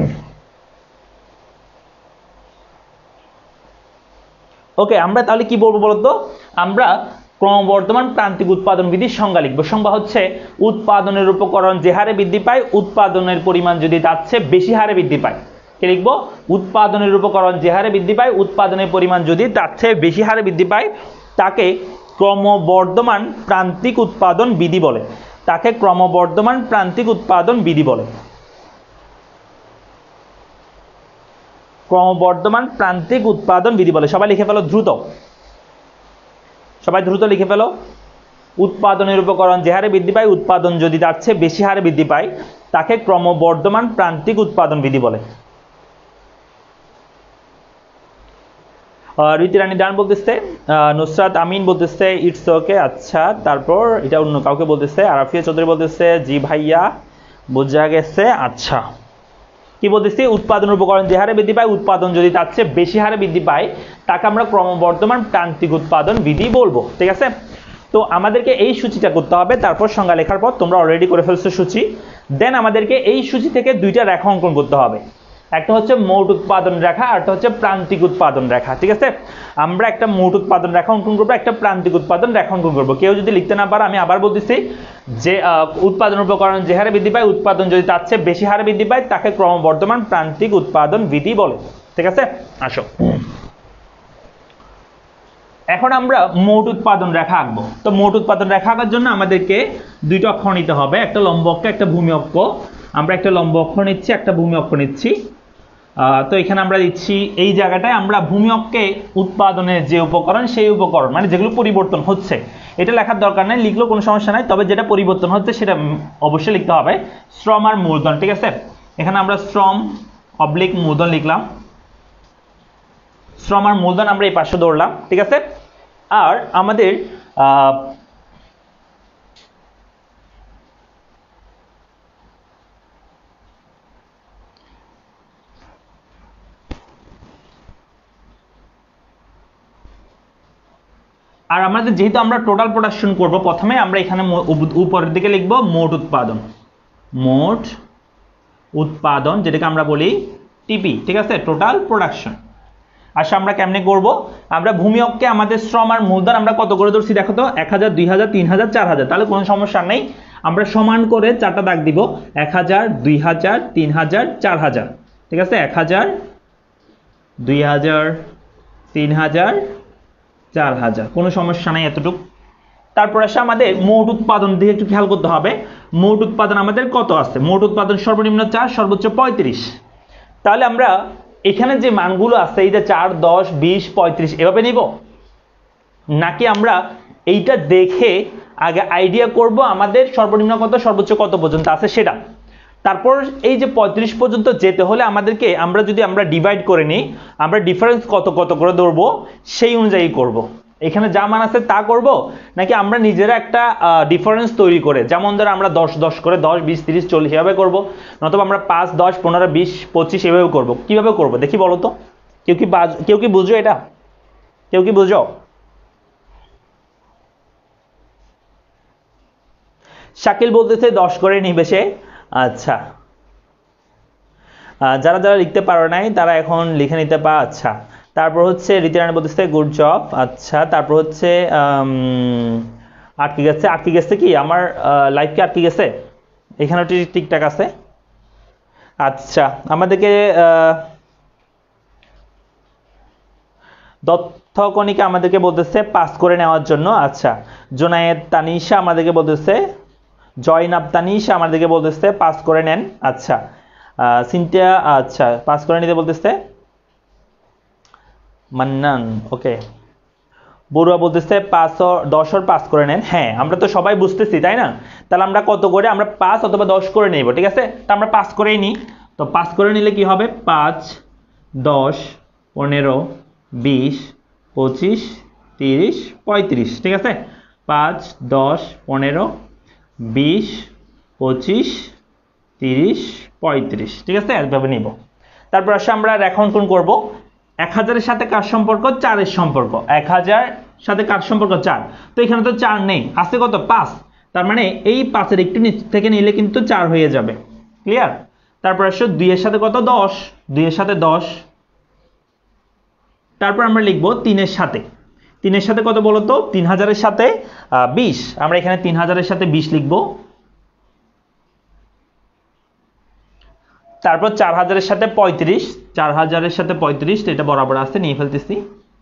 ওকে, আমরা তাহলে কি বলবো বলতো? আমরা ক্রমবর্ধমান প্রান্তিক উৎপাদন বিধির সংজ্ঞা লিখবো। সংজ্ঞা হচ্ছে উৎপাদনের উপকরণ যে হারে বৃদ্ধি পায়, উৎপাদনের পরিমাণ যদি তার চেয়ে বেশি হারে বৃদ্ধি পায়। কি লিখবো? উৎপাদনের উপকরণ যে হারে বৃদ্ধি পায়, উৎপাদনের পরিমাণ যদি তার চেয়ে বেশি হারে বৃদ্ধি পায় তাকে ক্রমবর্ধমান প্রান্তিক উৎপাদন বিধি বলে। তাকে ক্রমবর্ধমান প্রান্তিক উৎপাদন বিধি বলে। ক্রমবর্ধমান প্রান্তিক উৎপাদন বিধি বলে। সবাই লিখে ফেলো দ্রুত, সবাই দ্রুত লিখে ফেলো। উৎপাদনের উপকরণ যে হারে বৃদ্ধি পায়, উৎপাদন যদি তার চেয়ে বেশি হারে বৃদ্ধি পায় তাকে ক্রমবর্ধমান প্রান্তিক উৎপাদন বিধি বলে। রীতি রানী ডান বলতেছে, নুসরাত আমিন বলতেছে ইটস ওকে। আচ্ছা, তারপর এটা অন্য কাউকে বলতেছে, আরাফিয়া চৌধুরী বলতেছে জি ভাইয়া বোঝা গেছে। আচ্ছা, কি বলতেছি? উৎপাদন উপকরণ যে হারে বৃদ্ধি পায়, উৎপাদন যদি তার চেয়ে বেশি হারে বৃদ্ধি পায় তাকে আমরা ক্রমবর্ধমান প্রান্তিক উৎপাদন বিধি বলবো, ঠিক আছে? তো আমাদেরকে এই সূচিটা করতে হবে। তারপর সংজ্ঞা লেখার পর তোমরা অলরেডি করে ফেলছো সূচি, দেন আমাদেরকে এই সূচি থেকে দুইটা রেখা অঙ্কন করতে হবে। একটা হচ্ছে মোট উৎপাদন রেখা আর একটা হচ্ছে প্রান্তিক উৎপাদন রেখা। ঠিক আছে, আমরা একটা মোট উৎপাদন রেখা অঙ্কন করবো, একটা প্রান্তিক উৎপাদন রেখা অঙ্কন করবো। কেউ যদি লিখতে না পারে আমি আবার বলতেছি যে উৎপাদন উপকরণ যে হারে বৃদ্ধি পায়, উৎপাদন যদি তার চেয়ে বেশি হারে বৃদ্ধি পায় তাকে ক্রমবর্ধমান প্রান্তিক উৎপাদন বিধি বলে। ঠিক আছে, আসো এখন আমরা মোট উৎপাদন রেখা আঁকবো। তো মোট উৎপাদন রেখা আঁকার জন্য আমাদেরকে দুইটা অক্ষর নিতে হবে, একটা লম্ব অক্ষ একটা ভূমি অক্ষ। আমরা একটা লম্ব অক্ষর নিচ্ছি, একটা ভূমি অক্ষ নিচ্ছি। তো এখানে আমরা দিচ্ছি এই জায়গাটায় আমরা ভূমি অক্ষে উৎপাদনের যে উপকরণ সেই উপকরণ মানে যেগুলো পরিবর্তন হচ্ছে এটা লেখার দরকার নাই, লিখলেও কোনো সমস্যা নাই, তবে যেটা পরিবর্তন হচ্ছে সেটা অবশ্যই লিখতে হবে। শ্রম আর মূলধন। ঠিক আছে, এখানে আমরা শ্রম অবলিক মূলধন লিখলাম, শ্রম আর মূলধন আমরা এই পাশে ধরলাম। ঠিক আছে, আর আমাদের যেহেতু আমরা টোটাল প্রোডাকশন করব, প্রথমে আমরা এখানে উপরের দিকে লিখব মোট উৎপাদন, মোট উৎপাদন যেটাকে আমরা বলি টিপি। ঠিক আছে, টোটাল প্রোডাকশন। আচ্ছা আমরা কেমনে করব, আমরা ভূমি অক্ষে আমাদের শ্রম আর মূলধন আমরা কত করে ধরছি দেখো তো, 1000 2000 3000 4000, তাহলে কোনো সমস্যা নেই, আমরা সমান করে চারটা দাগ দিব, 1000 2000 3000 4000। ঠিক আছে, 1000 2000 3000 4000, কোনো সমস্যা নাই এতটুকু। তারপর আসে আমাদের মোট উৎপাদন দিয়ে একটু খেয়াল করতে হবে, মোট উৎপাদন আমাদের কত আছে, মোট উৎপাদন সর্বনিম্ন 4 সর্বোচ্চ 35। তাহলে আমরা এখানে যে মানগুলো আছে এই যে 4 10 20 35 এভাবে নিব, নাকি আমরা এইটা দেখে আগে আইডিয়া করব আমাদের সর্বনিম্ন কত সর্বোচ্চ কত পর্যন্ত আছে সেটা, তারপর এই যে 35 পর্যন্ত যেতে হলে আমাদেরকে আমরা ডিভাইড করে নিই, আমরা ডিফারেন্স কত কত করে ধরবো সেই অনুযায়ী করব। এখানে যা মান আছে তা করব, নাকি আমরা নিজেরা একটা ডিফারেন্স তৈরি করে, যেমন ধর আমরা 10 10 করে 10 20 30 40 এভাবে করব, নতুবা আমরা 5 10 15 20 25 এভাবে করব। কিভাবে করব দেখি বলো তো, কেউ কি বুঝো এটা, কেউ কি বুঝো? শাকিল বলতেছে 10 করে নিবে সে। আচ্ছা, যারা যারা লিখতে পারো নাই তারা এখন লিখে নিতে পারে। আচ্ছা, তারপর হচ্ছে রীতিরানী বলতেছে গুড জব। আচ্ছা, তারপর হচ্ছে আটকে গেছে কি আমার লাইভ কি আটকে গেছে? এখানেও ঠিকঠাক আছে। আচ্ছা, আমাদেরকে দত্ত কণিকা আমাদেরকে বলতেছে পাস করে নেওয়ার জন্য। আচ্ছা, জোনায়েদ তানিশা আমাদেরকে বলতেছে, জয়নাব তানিশা আমাদেরকে বলতেছে পাস করে নেন। আচ্ছা, সিনথিয়া আচ্ছা পাস করে নিতে বলতেছে। মান্নান ওকে, বড়ুয়া বলতেছে 5 ও 10 পাস করে নেন। হ্যাঁ, আমরা তো সবাই বুঝতেছি তাই না, তাহলে আমরা কত করে আমরা 5 অথবা 10 করে নেব। ঠিক আছে, তো আমরা পাস করেই নিই। তো পাস করে নিলে কি হবে, 5 10 15 20 25 30 35। ঠিক আছে, 5 10 15 20 25 30 35। ঠিক আছে, এইভাবে নিব। তারপর আসলে আমরা রেখা অঙ্কন করব। 1000 এর সাথে কার সম্পর্ক, 4 এর সম্পর্ক। 1000 সাথে কার সম্পর্ক, 4। তো এখানে তো 4 নেই, আছে কত 5, তার মানে এই 5 এর একটু নিচ থেকে নিলে কিন্তু 4 হয়ে যাবে। ক্লিয়ার? তারপর আসলে 2 এর সাথে কত 10, 2 এর সাথে 10। তারপর আমরা লিখব 3 এর সাথে, 3 এর সাথে কত বলো তো, 3000 এর সাথে 20। আমরা এখানে 3000 এর সাথে 20 লিখব। তারপর 4000 এর সাথে 35, 4000 এর সাথে 35, এটা বরাবর আছে, নিয়ে ফেলতেছি।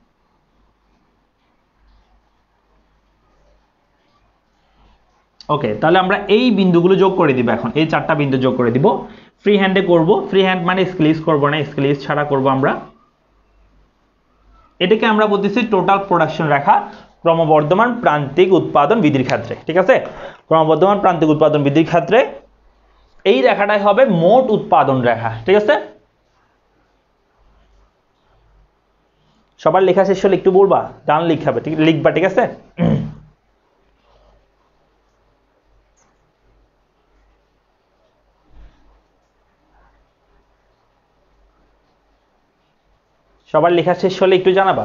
ওকে, তাহলে আমরা এই বিন্দুগুলো যোগ করে দিব, এখন এই 4টা বিন্দু যোগ করে দিব। ফ্রি হ্যান্ডে করব, ফ্রি হ্যান্ড মানে স্কেচ করব না, স্কেচ ছাড়া করব আমরা। এটাকে আমরা বলতেছি টোটাল প্রোডাকশন রেখা ক্রমবর্ধমান প্রান্তিক উৎপাদন বিধির ক্ষেত্রে। ঠিক আছে, ক্রমবর্ধমান প্রান্তিক উৎপাদন বিধির ক্ষেত্রে এই রেখাটাই হবে মোট উৎপাদন রেখা। ঠিক আছে, সবার লেখা শেষ হলে একটু বলবা, গান লিখবা। ঠিক আছে, সবার লেখা শেষ হলে একটু জানাবা।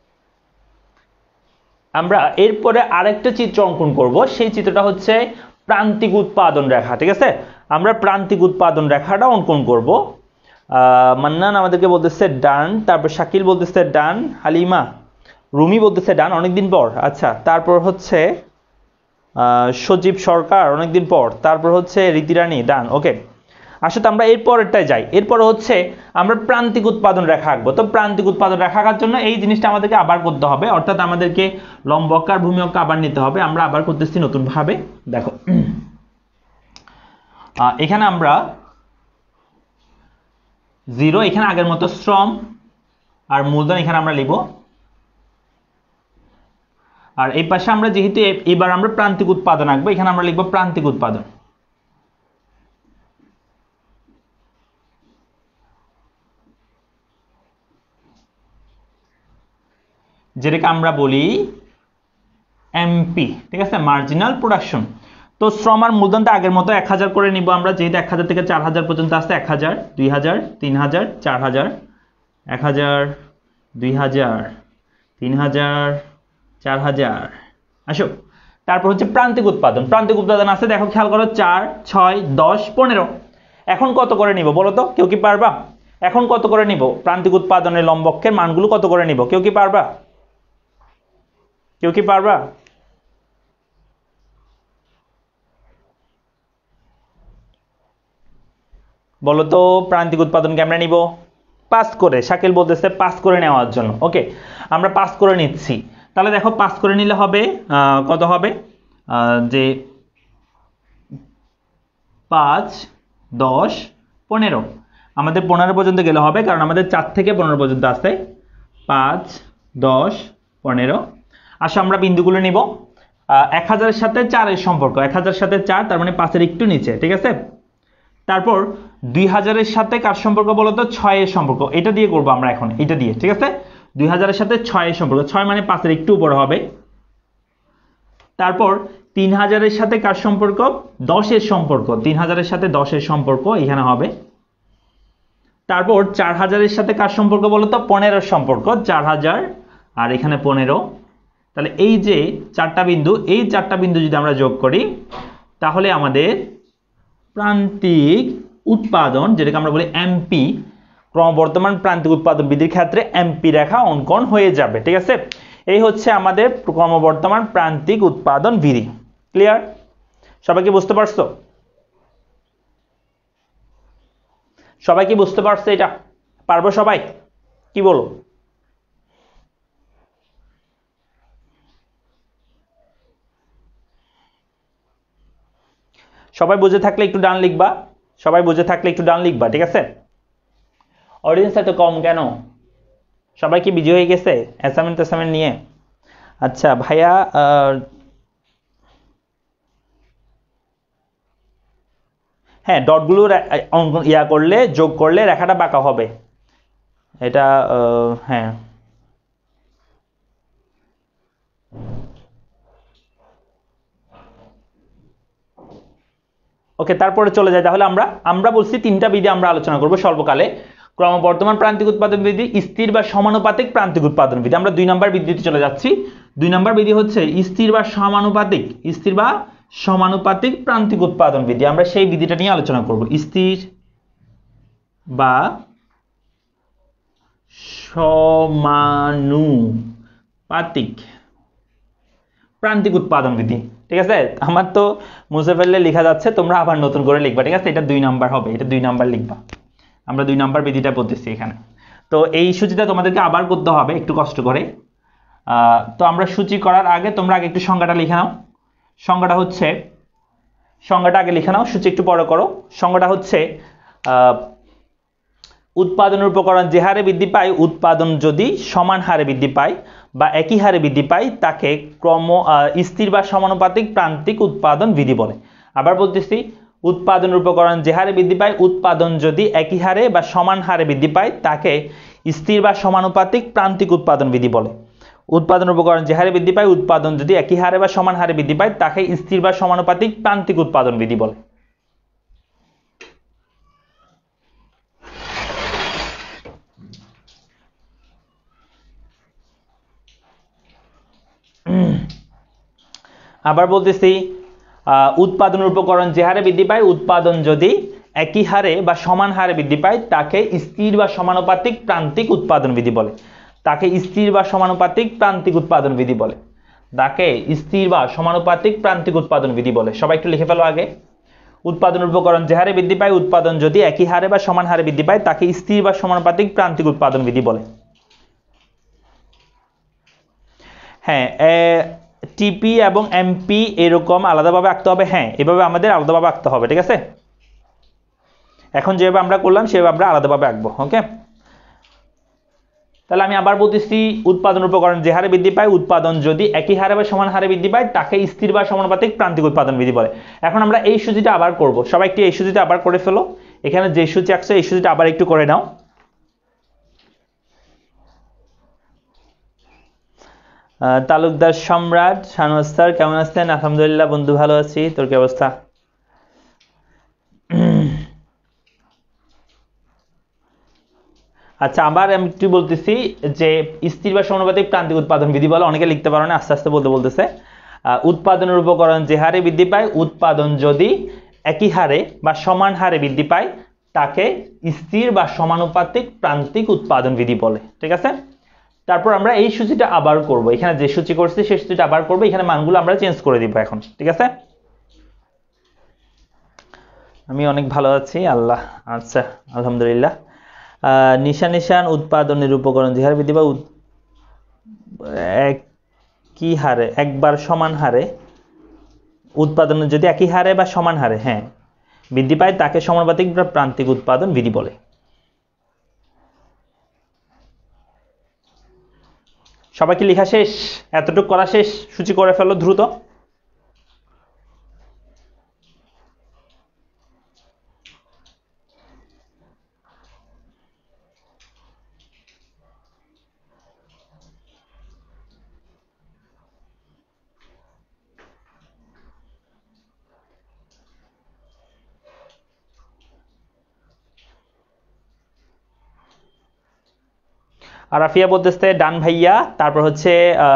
আমরা এরপরে আরেকটা চিত্র অঙ্কন করব, সেই চিত্রটা হচ্ছে প্রান্তিক উৎপাদন রেখা। ঠিক আছে, আমরা প্রান্তিক উৎপাদন রেখাটা অঙ্কন করব। মান্নান আমাদেরকে বলতেছে ডান, তারপর শাকিল বলতেছে ডান, হালিমা রুমি বলতেছে ডান অনেকদিন পর। আচ্ছা, তারপর হচ্ছে সজীব সরকার অনেকদিন পর, তারপর হচ্ছে রীতিরানী ডান। ওকে, আসলে আমরা এর পরেরটায় যাই। এরপর হচ্ছে আমরা প্রান্তিক উৎপাদন রেখা আঁকবো। তো প্রান্তিক উৎপাদন রেখা আঁকার জন্য এই জিনিসটা আমাদেরকে আবার করতে হবে, অর্থাৎ আমাদেরকে লম্ব অক্ষ আর ভূমি অক্ষ আবার নিতে হবে। আমরা আবার করতেছি নতুন ভাবে। দেখো এখানে আমরা 0, এখানে আগের মতো শ্রম আর মূলধন এখানে আমরা লিখব। আর এই পাশে আমরা যেহেতু এবার আমরা প্রান্তিক উৎপাদন আঁকবো, এখানে আমরা লিখব প্রান্তিক উৎপাদন। যেটাকে আমরা বলি এমপি, ঠিক আছে, মার্জিনাল প্রোডাকশন। তো শ্রম আর মূলধনটা আগের মতো 1000 করে নিব আমরা, যেহেতু 1000 থেকে 4000 পর্যন্ত আসছে। 1000, 2000, 3000, 4000, 1000, 2000, 3000, 4000। আসো, তারপর হচ্ছে প্রান্তিক উৎপাদন। প্রান্তিক উৎপাদন আছে, দেখো খেয়াল করো, 4, 6, 10, 15। এখন কত করে নিব বলো তো, কেউ কি পারবা? এখন কত করে নিব প্রান্তিক উৎপাদনের লম্বকের মানগুলো কত করে নিব? কেউ কি পারবা? কেউ কি পারবা? বলো তো, প্রান্তিক উৎপাদনকে আমরা নিব 5 করে। শাকিল বলতেছে 5 করে নেওয়ার জন্য। ওকে, আমরা 5 করে নিচ্ছি। তাহলে দেখো 5 করে নিলে হবে কত হবে, যে 5, 10, 15। আমাদের 15 পর্যন্ত গেলে হবে, কারণ আমাদের 4 থেকে 15 পর্যন্ত আসছে। 5, 10, 15। আসো আমরা বিন্দুগুলো নিব। 1000 এর সাথে 4 এর সম্পর্ক, 1000 এর সাথে 4, তার মানে 5 এর একটু নিচে, ঠিক আছে। তারপর 2000 এর সাথে কার সম্পর্ক বলো তো? 6 এর সম্পর্ক। এটা দিয়ে করবো আমরা এখন, এটা দিয়ে, ঠিক আছে। 2000 এর সাথে 6 এর সম্পর্ক, 6 মানে 5 এর একটু উপরে হবে। তারপর 3000 এর সাথে কার সম্পর্ক? 10 এর সম্পর্ক। 3000 এর সাথে 10 এর সম্পর্ক এখানে হবে। তারপর 4000 এর সাথে কার সম্পর্ক বলো তো? 15 এর সম্পর্ক। 4000 আর এখানে 15। তাহলে এই যে 4টা বিন্দু, এই 4টা বিন্দু যদি আমরা যোগ করি, তাহলে আমাদের প্রান্তিক উৎপাদন, যেটাকে আমরা বলি এমপি, ক্রমবর্ধমান প্রান্তিক উৎপাদন বিধির ক্ষেত্রে এমপি রেখা অঙ্কন হয়ে যাবে, ঠিক আছে। এই হচ্ছে আমাদের ক্রমবর্ধমান প্রান্তিক উৎপাদন বিধি। ক্লিয়ার? সবাই কি বুঝতে পারছো? সবাই কি বুঝতে পারছো? এটা পারবো সবাই? কি বলো? সবাই বুঝে থাকলে একটু ডান লিখবা। সবাই বুঝে থাকলে একটু ডান লিখবা, ঠিক আছে। অডিয়েন্স এত কম কেন? সবাই কি বিজি হয়ে গেছে অ্যাসাইনমেন্ট নিয়ে? আচ্ছা ভাইয়া, হ্যাঁ, ডটগুলো ইয়া করলে, যোগ করলে রেখাটা বাঁকা হবে। এটা হ্যাঁ, ওকে, তারপরে চলে যায়। তাহলে আমরা বলছি 3টা বিধি আমরা আলোচনা করব স্বল্পকালে। ক্রমবর্ধমান প্রান্তিক উৎপাদন বিধি, স্থির বা সমানুপাতিক প্রান্তিক উৎপাদন বিধি। আমরা 2 নম্বর বিধিতে চলে যাচ্ছি। 2 নম্বর বিধি হচ্ছে স্থির বা সমানুপাতিক, স্থির বা সমানুপাতিক প্রান্তিক উৎপাদন বিধি। আমরা সেই বিধিটা নিয়ে আলোচনা করব। স্থির বা সমানুপাতিক প্রান্তিক উৎপাদন বিধি, ঠিক আছে। আমার তো মুছে ফেললে লেখা যাচ্ছে, তোমরা আবার নতুন করে লিখবা, ঠিক আছে। এটা 2 নাম্বার হবে, এটা 2 নাম্বার লিখবা। আমরা 2 নাম্বার বিধিটা বলতেছি এখানে। তো এই সূচিটা তোমাদেরকে আবার করতে হবে একটু কষ্ট করে। তো আমরা সূচি করার আগে তোমরা আগে একটু সংজ্ঞাটা লিখে নাও। সংজ্ঞাটা আগে লিখে নাও, সূচি একটু পরে করো। সংজ্ঞাটা হচ্ছে উৎপাদনের উপকরণ যে হারে বৃদ্ধি পায়, উৎপাদন যদি সমান হারে বৃদ্ধি পায় বা একই হারে বৃদ্ধি পায়, তাকে স্থির বা সমানুপাতিক প্রান্তিক উৎপাদন বিধি বলে। আবার বলতেছি, উৎপাদনের উপকরণ যে হারে বৃদ্ধি পায়, উৎপাদন যদি একই হারে বা সমান হারে বৃদ্ধি পায়, তাকে স্থির বা সমানুপাতিক প্রান্তিক উৎপাদন বিধি বলে। উৎপাদনের উপকরণ যে হারে বৃদ্ধি পায়, উৎপাদন যদি একই হারে বা সমান হারে বৃদ্ধি পায়, তাকে স্থির বা সমানুপাতিক প্রান্তিক উৎপাদন বিধি বলে। আবার বলতেছি, উৎপাদনের উপকরণ যে হারে বৃদ্ধি পায়, উৎপাদন যদি একই হারে বা সমান হারে বৃদ্ধি পায় তাকে স্থির বা সমানুপাতিক প্রান্তিক উৎপাদন বিধি বলে। তাকে স্থির বা সমানুপাতিক প্রান্তিক উৎপাদন বিধি বলে। তাকে স্থির বা সমানুপাতিক প্রান্তিক উৎপাদন বিধি বলে। সবাই একটু লিখে ফেলো আগে। উৎপাদনের উপকরণ যে হারে বৃদ্ধি পায়, উৎপাদন যদি একই হারে বা সমান হারে বৃদ্ধি পায় তাকে স্থির বা সমানুপাতিক প্রান্তিক উৎপাদন বিধি বলে। হ্যাঁ, টিপি এবং এমপি এরকম আলাদাভাবে আঁকতে হবে। হ্যাঁ, এভাবে আমাদের আলাদাভাবে আঁকতে হবে, ঠিক আছে? এখন যেভাবে আমরা করলাম সেভাবে আমরা আলাদাভাবে আঁকবো। ওকে, তাহলে আমি আবার বলতেছি, উৎপাদন উপকরণ যে হারে বৃদ্ধি পায়, উৎপাদন যদি একই হারে বা সমান হারে বৃদ্ধি পায় তাকে স্থির বা সমানুপাতিক প্রান্তিক উৎপাদন বিধি বলে। এখন আমরা এই সূচিটা আবার করব। সবাই একটু এই সূচিটা আবার করে ফেলো। এখানে যে সূচি আঁকছো এই সূচিটা আবার একটু করে নাও। তালুকদার সম্রাট, শানওয়াজ স্যার কেমন আছেন? আলহামদুলিল্লাহ বন্ধু, ভালো আছি। তোর কি অবস্থা? আচ্ছা, আবার আমি একটু বলতেছি যে স্থির বা সমানুপাতিক প্রান্তিক উৎপাদন বিধি বলে। অনেকে লিখতে পারো না, আস্তে আস্তে বলতেছে। উৎপাদনের উপকরণ যে হারে বৃদ্ধি পায়, উৎপাদন যদি একই হারে বা সমান হারে বৃদ্ধি পায় তাকে স্থির বা সমানুপাতিক প্রান্তিক উৎপাদন বিধি বলে, ঠিক আছে? তারপর আমরা এই সূচিটা আবার করব। এখানে যে সূচি করছি সেই সূচিটা আবার করব। এখানে মানগুলো আমরা চেঞ্জ করে দিব এখন, ঠিক আছে? আমি অনেক ভালো আছি, আল্লাহ। আচ্ছা, আলহামদুলিল্লাহ। নিশান উৎপাদনের উপকরণ যে হারে বৃদ্ধি পায়, একই হারে একবার সমান হারে, উৎপাদনের যদি একই হারে বা সমান হারে হ্যাঁ বৃদ্ধি পায় তাকে সমানুপাতিক বা প্রান্তিক উৎপাদন বিধি বলে। সবাই কি লেখা শেষ? এতটুকু করা শেষ? সূচি করে ফেলো দ্রুত। আরাফিয়া বলতেছে ডান ভাইয়া। তারপর হচ্ছে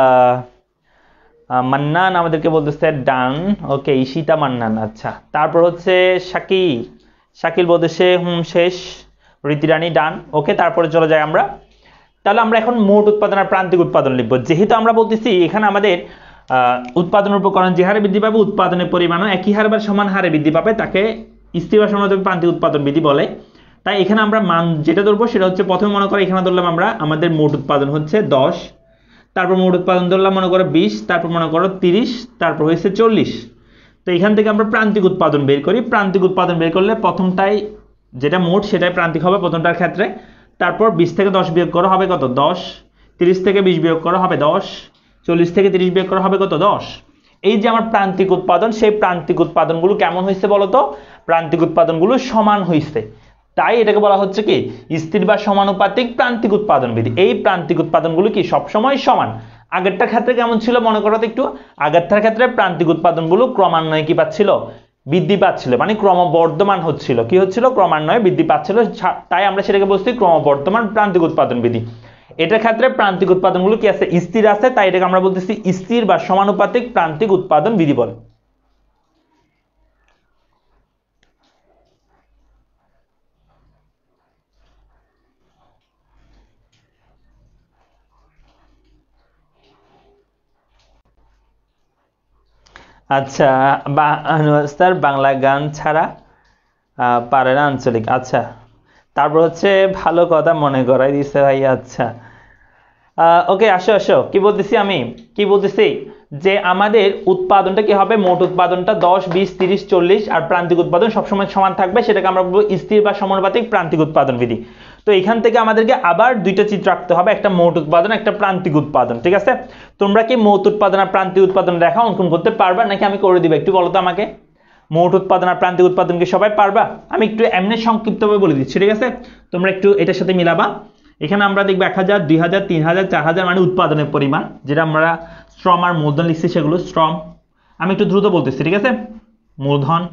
মান্নান আমাদেরকে বলতেছে ডান। ওকে, ঈশিতা মান্নান। আচ্ছা, তারপর হচ্ছে শাকিল বলতেছে শেষ। রীতিরানী ডান। ওকে, তারপরে চলে যাই আমরা। তাহলে আমরা এখন মোট উৎপাদন আর প্রান্তিক উৎপাদন লিখবো। যেহেতু আমরা বলতেছি এখানে আমাদের উৎপাদন উপকরণ যে হারে বৃদ্ধি পাবে, উৎপাদনের পরিমাণও একই হারে বা সমান হারে বৃদ্ধি পাবে তাকে স্থির বা সমানুপাতিক প্রান্তিক উৎপাদন বিধি বলে। তাই এখানে আমরা মান যেটা ধরবো সেটা হচ্ছে, প্রথমে মনে করো এখানে ধরলাম আমরা আমাদের মোট উৎপাদন হচ্ছে 10, তারপর মোট উৎপাদন ধরলাম মনে করো 20, তারপর মনে করো 30, তারপর হয়েছে 40। তো এখান থেকে আমরা প্রান্তিক উৎপাদন বের করি। প্রান্তিক উৎপাদন বের করলে প্রথমটাই যেটা মোট সেটাই প্রান্তিক হবে প্রথমটার ক্ষেত্রে। তারপর 20 থেকে 10 বিয়োগ করা হবে কত? 10। 30 থেকে 20 বিয়োগ করা হবে 10। 40 থেকে 30 বিয়োগ করা হবে কত? 10। এই যে আমার প্রান্তিক উৎপাদন, সেই প্রান্তিক উৎপাদনগুলো কেমন হয়েছে বলতো? প্রান্তিক উৎপাদনগুলো সমান হয়েছে। তাই এটাকে বলা হচ্ছে কি স্থির বা সমানুপাতিক প্রান্তিক উৎপাদন বিধি। এই প্রান্তিক উৎপাদনগুলো কি সবসময় সমান। আগেরটার ক্ষেত্রে কেমন ছিল মনে করো তো একটু। আগেরটার ক্ষেত্রে প্রান্তিক উৎপাদনগুলো ক্রমান্বয়ে কি পাচ্ছিল? বৃদ্ধি পাচ্ছিল, মানে ক্রমবর্ধমান হচ্ছিল। কি হচ্ছিল? ক্রমান্বয়ে বৃদ্ধি পাচ্ছিল। তাই আমরা সেটাকে বলছি ক্রমবর্ধমান প্রান্তিক উৎপাদন বিধি। এটার ক্ষেত্রে প্রান্তিক উৎপাদনগুলো কি আছে? স্থির আছে। তাই এটাকে আমরা বলতেছি স্থির বা সমানুপাতিক প্রান্তিক উৎপাদন বিধি বলে। আচ্ছা, স্যার বাংলা গান ছাড়া পারে না আঞ্চলিক। আচ্ছা, তারপর হচ্ছে ভালো কথা মনে করাই দিছে ভাই। আচ্ছা, ওকে, আসো। কি বলতেছি আমি? কি বলতেছি যে আমাদের উৎপাদনটা কি হবে? মোট উৎপাদনটা 10, 20, 30, 40 আর প্রান্তিক উৎপাদন সবসময় সমান থাকবে। সেটাকে আমরা বলবো স্থির বা সমানুপাতিক প্রান্তিক উৎপাদন বিধি। তো এখান থেকে আমাদেরকে আবার দুইটা চিত্র আঁকতে হবে, একটা মোট উৎপাদন, একটা প্রান্তিক উৎপাদন, ঠিক আছে? তোমরা কি মোট উৎপাদন আর প্রান্তিক উৎপাদন রেখা অঙ্কন করতে পারবা নাকি আমি করে দিব? একটু বলো তো আমাকে। মোট উৎপাদন আর প্রান্তিক উৎপাদন কি সবাই পারবা? আমি একটু এমনি সংক্ষিপ্তভাবে বলে দিচ্ছি, ঠিক আছে? তোমরা একটু এটার সাথে মিলাবা। এখানে আমরা দেখবো 1000, 2000, 3000, 4000 মানে উৎপাদনের পরিমাণ, যেটা আমরা শ্রম আর মূলধন লিখছি সেগুলো শ্রম। আমি একটু দ্রুত বলতেছি, ঠিক আছে? মূলধন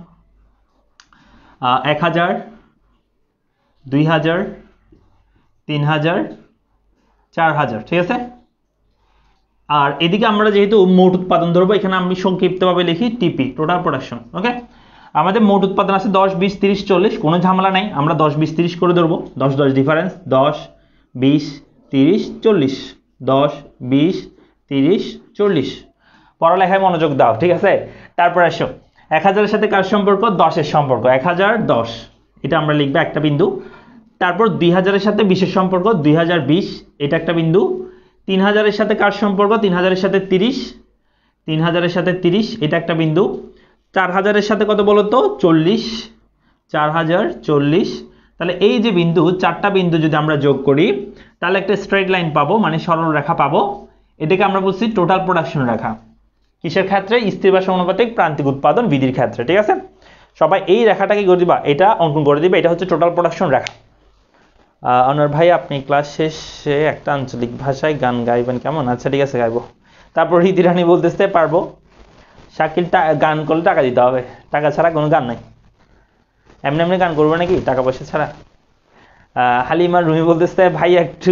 1000, 2000, 3000, 4000, ঠিক আছে? আর এদিকে আমরা যেহেতু মোট উৎপাদন ধরবো, এখানে আমি সংক্ষিপ্তভাবে লিখি টিপি, টোটাল প্রোডাকশন। ওকে, আমাদের মোট উৎপাদন আছে 10 20 30 40, কোনো ঝামেলা নাই, আমরা 10 20 30 করে ধরবো, 10 10 ডিফারেন্স, 10 20 30 40, 10 20 30 40। পড়ালেখায় মনোযোগ দাও, ঠিক আছে। তারপর আসো 1000 এর সাথে কার সম্পর্ক? 10 এর সম্পর্ক, 1000 10, এটা আমরা লিখবো একটা বিন্দু। তারপর 2000 এর সাথে 20 এর সম্পর্ক, 2020, এটা একটা বিন্দু। 3000 এর সাথে কার সম্পর্ক? 3000 এর সাথে 30, 3000 এর সাথে 30, এটা একটা বিন্দু। 4000 এর সাথে কত বলো তো? 40, 4000 40। তাহলে এই যে বিন্দু, চারটা বিন্দু যদি আমরা যোগ করি তাহলে একটা স্ট্রেট লাইন পাবো, মানে সরল রেখা পাবো। এটাকে আমরা বলছি টোটাল প্রোডাকশন রেখা। কিসের ক্ষেত্রে? স্থির বা সমানুপাতিক প্রান্তিক উৎপাদন বিধির ক্ষেত্রে, ঠিক আছে। সবাই এই রেখাটাকে করে দিবা, এটা অঙ্কন করে দিবে, এটা হচ্ছে টোটাল প্রোডাকশন রেখা। অনর ভাই, আপনি ক্লাস শেষে একটা আঞ্চলিক ভাষায় গান গাইবেন কেমন? আচ্ছা ঠিক আছে, গাইবো। তারপর রীতি রানী বলতেছে পারবো। শাকিল, গান করলে টাকা দিতে হবে, টাকা ছাড়া কোনো গান নাই। এমনি এমনি গান করবো নাকি টাকা পয়সা ছাড়া? হালিমা রুমি বলতেছে ভাই একটু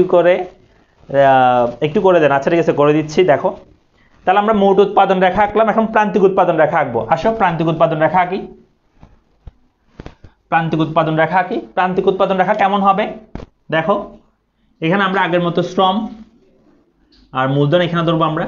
করে দেন। আচ্ছা ঠিক আছে, করে দিচ্ছি। দেখো তাহলে আমরা মোট উৎপাদন রেখা আঁকলাম, এখন প্রান্তিক উৎপাদন রেখা আঁকবো। আসো প্রান্তিক উৎপাদন রেখা আঁকি। প্রান্তিক উৎপাদন রেখা আঁকি। প্রান্তিক উৎপাদন রেখা কেমন হবে? দেখো এখানে আমরা আগের মতো শ্রম আর মূলধন এখানে ধরবো আমরা।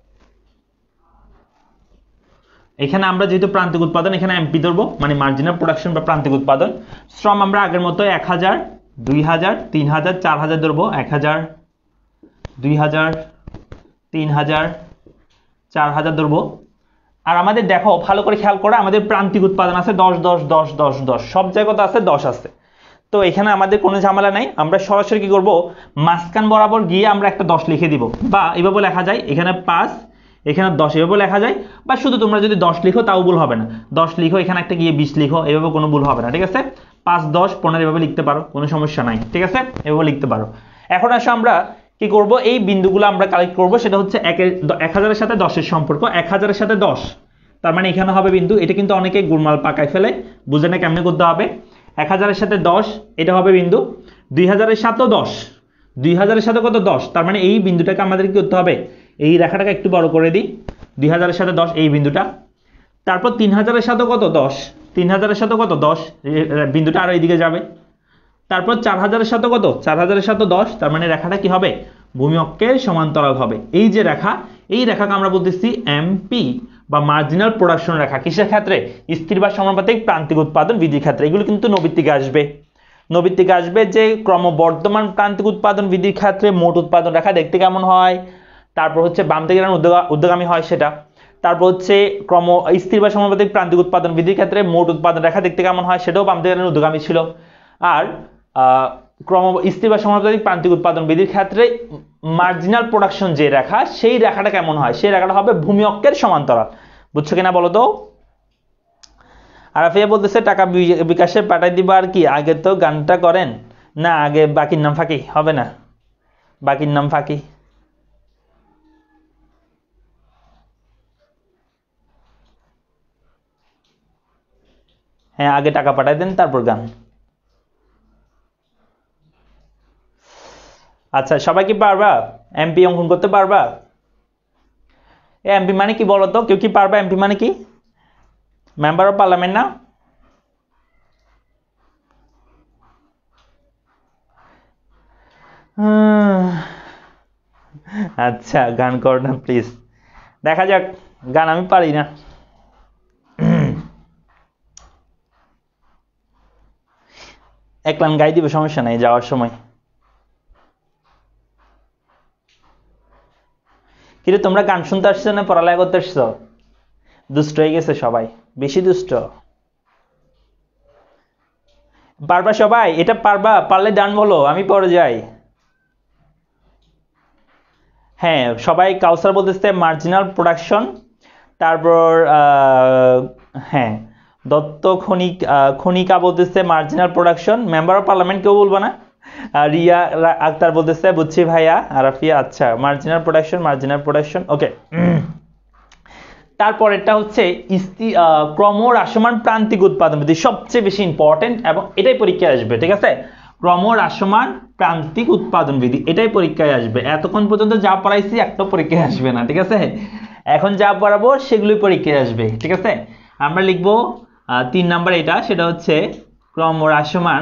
এখানে আমরা যেহেতু প্রান্তিক উৎপাদন, এখানে এমপি ধরবো, মানে মার্জিনাল প্রোডাকশন বা প্রান্তিক উৎপাদন। শ্রম আমরা আগের মতো 1000 2000 3000 4000 ধরবো, 1000 2000 3000 4000 ধরবো। আর আমাদের দেখো ভালো করে খেয়াল করে, আমাদের প্রান্তিক উৎপাদন আছে 10 10 10 10 10, সব জায়গাতে আছে 10 আছে। তো এখানে আমাদের কোনো ঝামেলা নাই, আমরা সরাসরি কি করব? মাঝখান বরাবর গিয়ে আমরা একটা 10 লিখে দিব, বা এভাবে লেখা যায়, এখানে 5 এখানে 10, এভাবে লেখা যায়। বা শুধু তোমরা যদি 10 লিখো তাও ভুল হবে না, 10 লিখো, এখানে একটা গিয়ে 20 লিখো, এভাবে কোনো ভুল হবে না, ঠিক আছে। 5 10 15 এভাবে লিখতে পারো, কোনো সমস্যা নাই, ঠিক আছে, এভাবে লিখতে পারো। এখন আসো আমরা কি করব? এই বিন্দুগুলো আমরা কালেক্ট করব, সেটা হচ্ছে 1000 এর সাথে 10 এর সম্পর্ক, 1000 এর সাথে 10, তার মানে এখানে হবে বিন্দু। এটা কিন্তু অনেকে গোলমাল পাকায় ফেলে, বুঝে না কেমনে করতে হবে। 1000 এর সাথে 10, এটা হবে বিন্দু। 2000 এর সাথেও 10, 2000 এর সাথে কত? 10, তার মানে এই বিন্দুটাকে আমাদের কি করতে হবে? এই রেখাটাকে একটু বড় করে দিই, 2000 এর সাথে 10 এই বিন্দুটা। তারপর 3000 এর সাথে কত? 10, 3000 এর সাথে কত? 10, বিন্দুটা আরো এইদিকে যাবে। তারপর 4000 এর সাথে কত? 4000 এর সাথে 10, তার মানে রেখাটা কি হবে? ভূমি অক্ষের সমান্তরাল হবে। এই যে রেখা, এই রেখাকে আমরা বলতেছি এমপি বা মার্জিনাল প্রোডাকশন রেখা। কিসের ক্ষেত্রে? স্থির বা সমানুপাতিক প্রান্তিক উৎপাদন বিধির ক্ষেত্রে। এগুলো কিন্তু নবীর থেকে আসবে, নবীর থেকে আসবে যে ক্রমবর্ধমান প্রান্তিক উৎপাদন বিধির ক্ষেত্রে মোট উৎপাদন রেখা দেখতে কেমন হয়। তারপর হচ্ছে বাম থেকে ঊর্ধ্বগামী হয় সেটা। তারপর হচ্ছে স্থির বা সমানুপাতিক প্রান্তিক উৎপাদন বিধির ক্ষেত্রে মোট উৎপাদন রেখা দেখতে কেমন হয়, সেটাও বাম থেকে ঊর্ধ্বগামী ছিল। আর স্থির বা সমানুপাতিক প্রান্তিক উৎপাদন বিধির ক্ষেত্রে মার্জিনাল প্রোডাকশন যে রেখা, সেই রেখাটা কেমন হয়? সেই রেখাটা হবে ভূমি অক্ষের সমান্তরাল। বুঝছো কিনা বলো তো? আরাফিয়া বলতেছে টাকা বিকাশে পাঠাই দিবা। আর কি আগে তো গানটা করেন না, আগে বাকির নাম ফাঁকি হবে না, বাকির নাম ফাঁকি। হ্যাঁ আগে টাকা পাঠাই দেন তারপর গান। আচ্ছা সবাই কি পারবা? এমপি অঙ্কন করতে পারবা? এমপি মানে কি বলো তো? কেউ কি পারবা? এমপি মানে কি? মেম্বার অফ পার্লামেন্ট না? আচ্ছা গান করো না প্লিজ, দেখা যাক। গান আমি পারি না। এক লাইন গাই দিবে, সমস্যা নাই যাওয়ার সময়। কিন্তু তোমরা গান শুনতে আসছো না পড়ালেখা করতে আসছো? দুষ্ট হয়ে গেছে সবাই, বেশি দুষ্ট। পারবা সবাই? এটা পারবা? পারলে ডান বলো, আমি পরে যাই। হ্যাঁ সবাই। কাউসার বলতেছে মার্জিনাল প্রোডাকশন। তারপর হ্যাঁ দত্ত খনিকা বলতেছে marginal production. Member of parliament কেউ বলবো না। রিয়া আক্তার বলতেছে বুঝছি ভাইয়া। আরাফিয়া আচ্ছা marginal production, marginal production, okay. তারপরেরটা হচ্ছে ক্রমহ্রাসমান প্রান্তিক উৎপাদন বিধি, সবচেয়ে বেশি ইম্পর্টেন্ট এবং এটাই পরীক্ষায় আসবে, ঠিক আছে। ক্রমহ্রাসমান প্রান্তিক উৎপাদন বিধি, এটাই পরীক্ষায় আসবে। এতক্ষণ পর্যন্ত যা পড়াইছি একটা পরীক্ষায় আসবে না, ঠিক আছে। এখন যা পড়াবো সেগুলোই পরীক্ষায় আসবে, ঠিক আছে। আমরা লিখবো 3 নাম্বার এটা, সেটা হচ্ছে ক্রমহ্রাসমান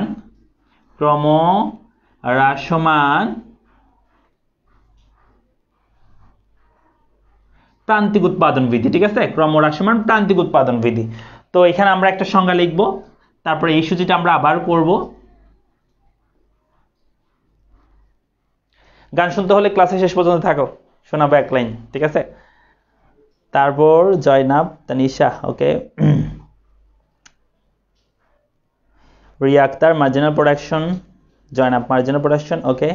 প্রান্তিক উৎপাদন বিধি। ঠিক আছে, ক্রমহ্রাসমান প্রান্তিক উৎপাদন বিধি। তো এখানে আমরা একটা সংজ্ঞা লিখব, তারপরে এই সূচিটা আমরা আবার করব। গান শুনতে হলে ক্লাসে শেষ পর্যন্ত থাকো, শোনাবো এক লাইন। ঠিক আছে, তারপর Zainab Tanisha, okay. Riya Akter marginal production, Zainab marginal production, okay.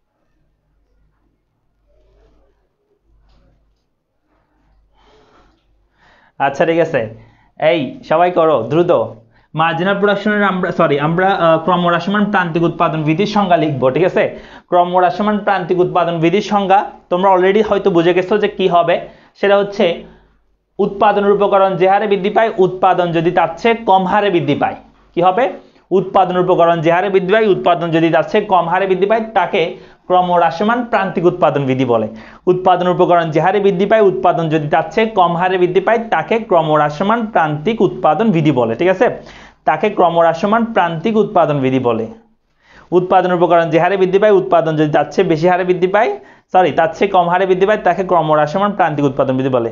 আচ্ছা ঠিক আছে, এই সবাই করো দ্রুত। মার্জিনাল প্রোডাকশনের আমরা ক্রমহ্রাসমান প্রান্তিক উৎপাদন বিধির সংজ্ঞা লিখবো। ঠিক আছে, ক্রমহ্রাসমান প্রান্তিক উৎপাদন বিধির সংজ্ঞা তোমরা অলরেডি হয়তো বুঝে গেছো যে কি হবে। সেটা হচ্ছে উৎপাদনের উপকরণ যে হারে বৃদ্ধি পায়, উৎপাদন যদি তার চেয়ে কম হারে বৃদ্ধি পায়, কি হবে? উৎপাদনের উপকরণ যে হারে বৃদ্ধি পায়, উৎপাদন যদি তার চেয়ে কম হারে বৃদ্ধি পায়, তাকে ক্রমহ্রাসমান প্রান্তিক উৎপাদন বিধি বলে। উৎপাদনের উপকরণ যে হারে বৃদ্ধি পায়, উৎপাদন যদি তার চেয়ে কম হারে বৃদ্ধি পায়, তাকে ক্রমহ্রাসমান প্রান্তিক উৎপাদন বিধি বলে। ঠিক আছে, তাকে ক্রমহ্রাসমান প্রান্তিক উৎপাদন বিধি বলে। উৎপাদনের উপকরণ যে হারে বৃদ্ধি পায়, উৎপাদন যদি তার চেয়ে বেশি হারে বৃদ্ধি পায়, তার চেয়ে কম হারে বৃদ্ধি পায়, তাকে ক্রমহ্রাসমান প্রান্তিক উৎপাদন বিধি বলে।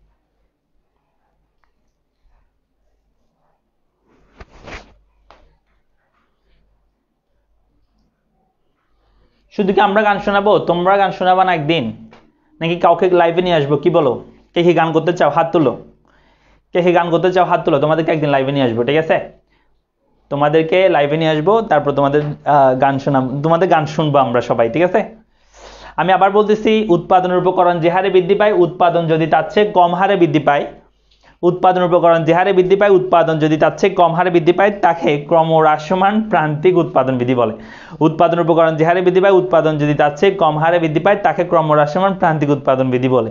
শুধু কি আমরা গান শোনাবো? তোমরা গান শোনাবা না একদিন, নাকি কাউকে লাইভে নিয়ে আসবো? কি বলো? কে কে গান করতে চাও হাত তুলো, কে কে গান করতে চাও হাত তুলো, তোমাদেরকে একদিন লাইভে নিয়ে আসবো। ঠিক আছে, তোমাদেরকে লাইভে নিয়ে আসবো, তারপর তোমাদের গান শোনাবো, তোমাদের গান শুনবো আমরা সবাই। ঠিক আছে, আমি আবার বলতেছি, উৎপাদনের উপকরণ যে হারে বৃদ্ধি পায়, উৎপাদন যদি তার চেয়ে কম হারে বৃদ্ধি পায়, উৎপাদনের উপকরণ যে হারে বৃদ্ধি পায়, উৎপাদন যদি তার চেয়ে কম হারে বৃদ্ধি পায়, তাকে ক্রমহ্রাসমান প্রান্তিক উৎপাদন বিধি বলে। উৎপাদনের উপকরণ যে হারে বৃদ্ধি পায়, উৎপাদন যদি তার চেয়ে কম হারে বৃদ্ধি পায়, তাকে ক্রমহ্রাসমান প্রান্তিক উৎপাদন বিধি বলে।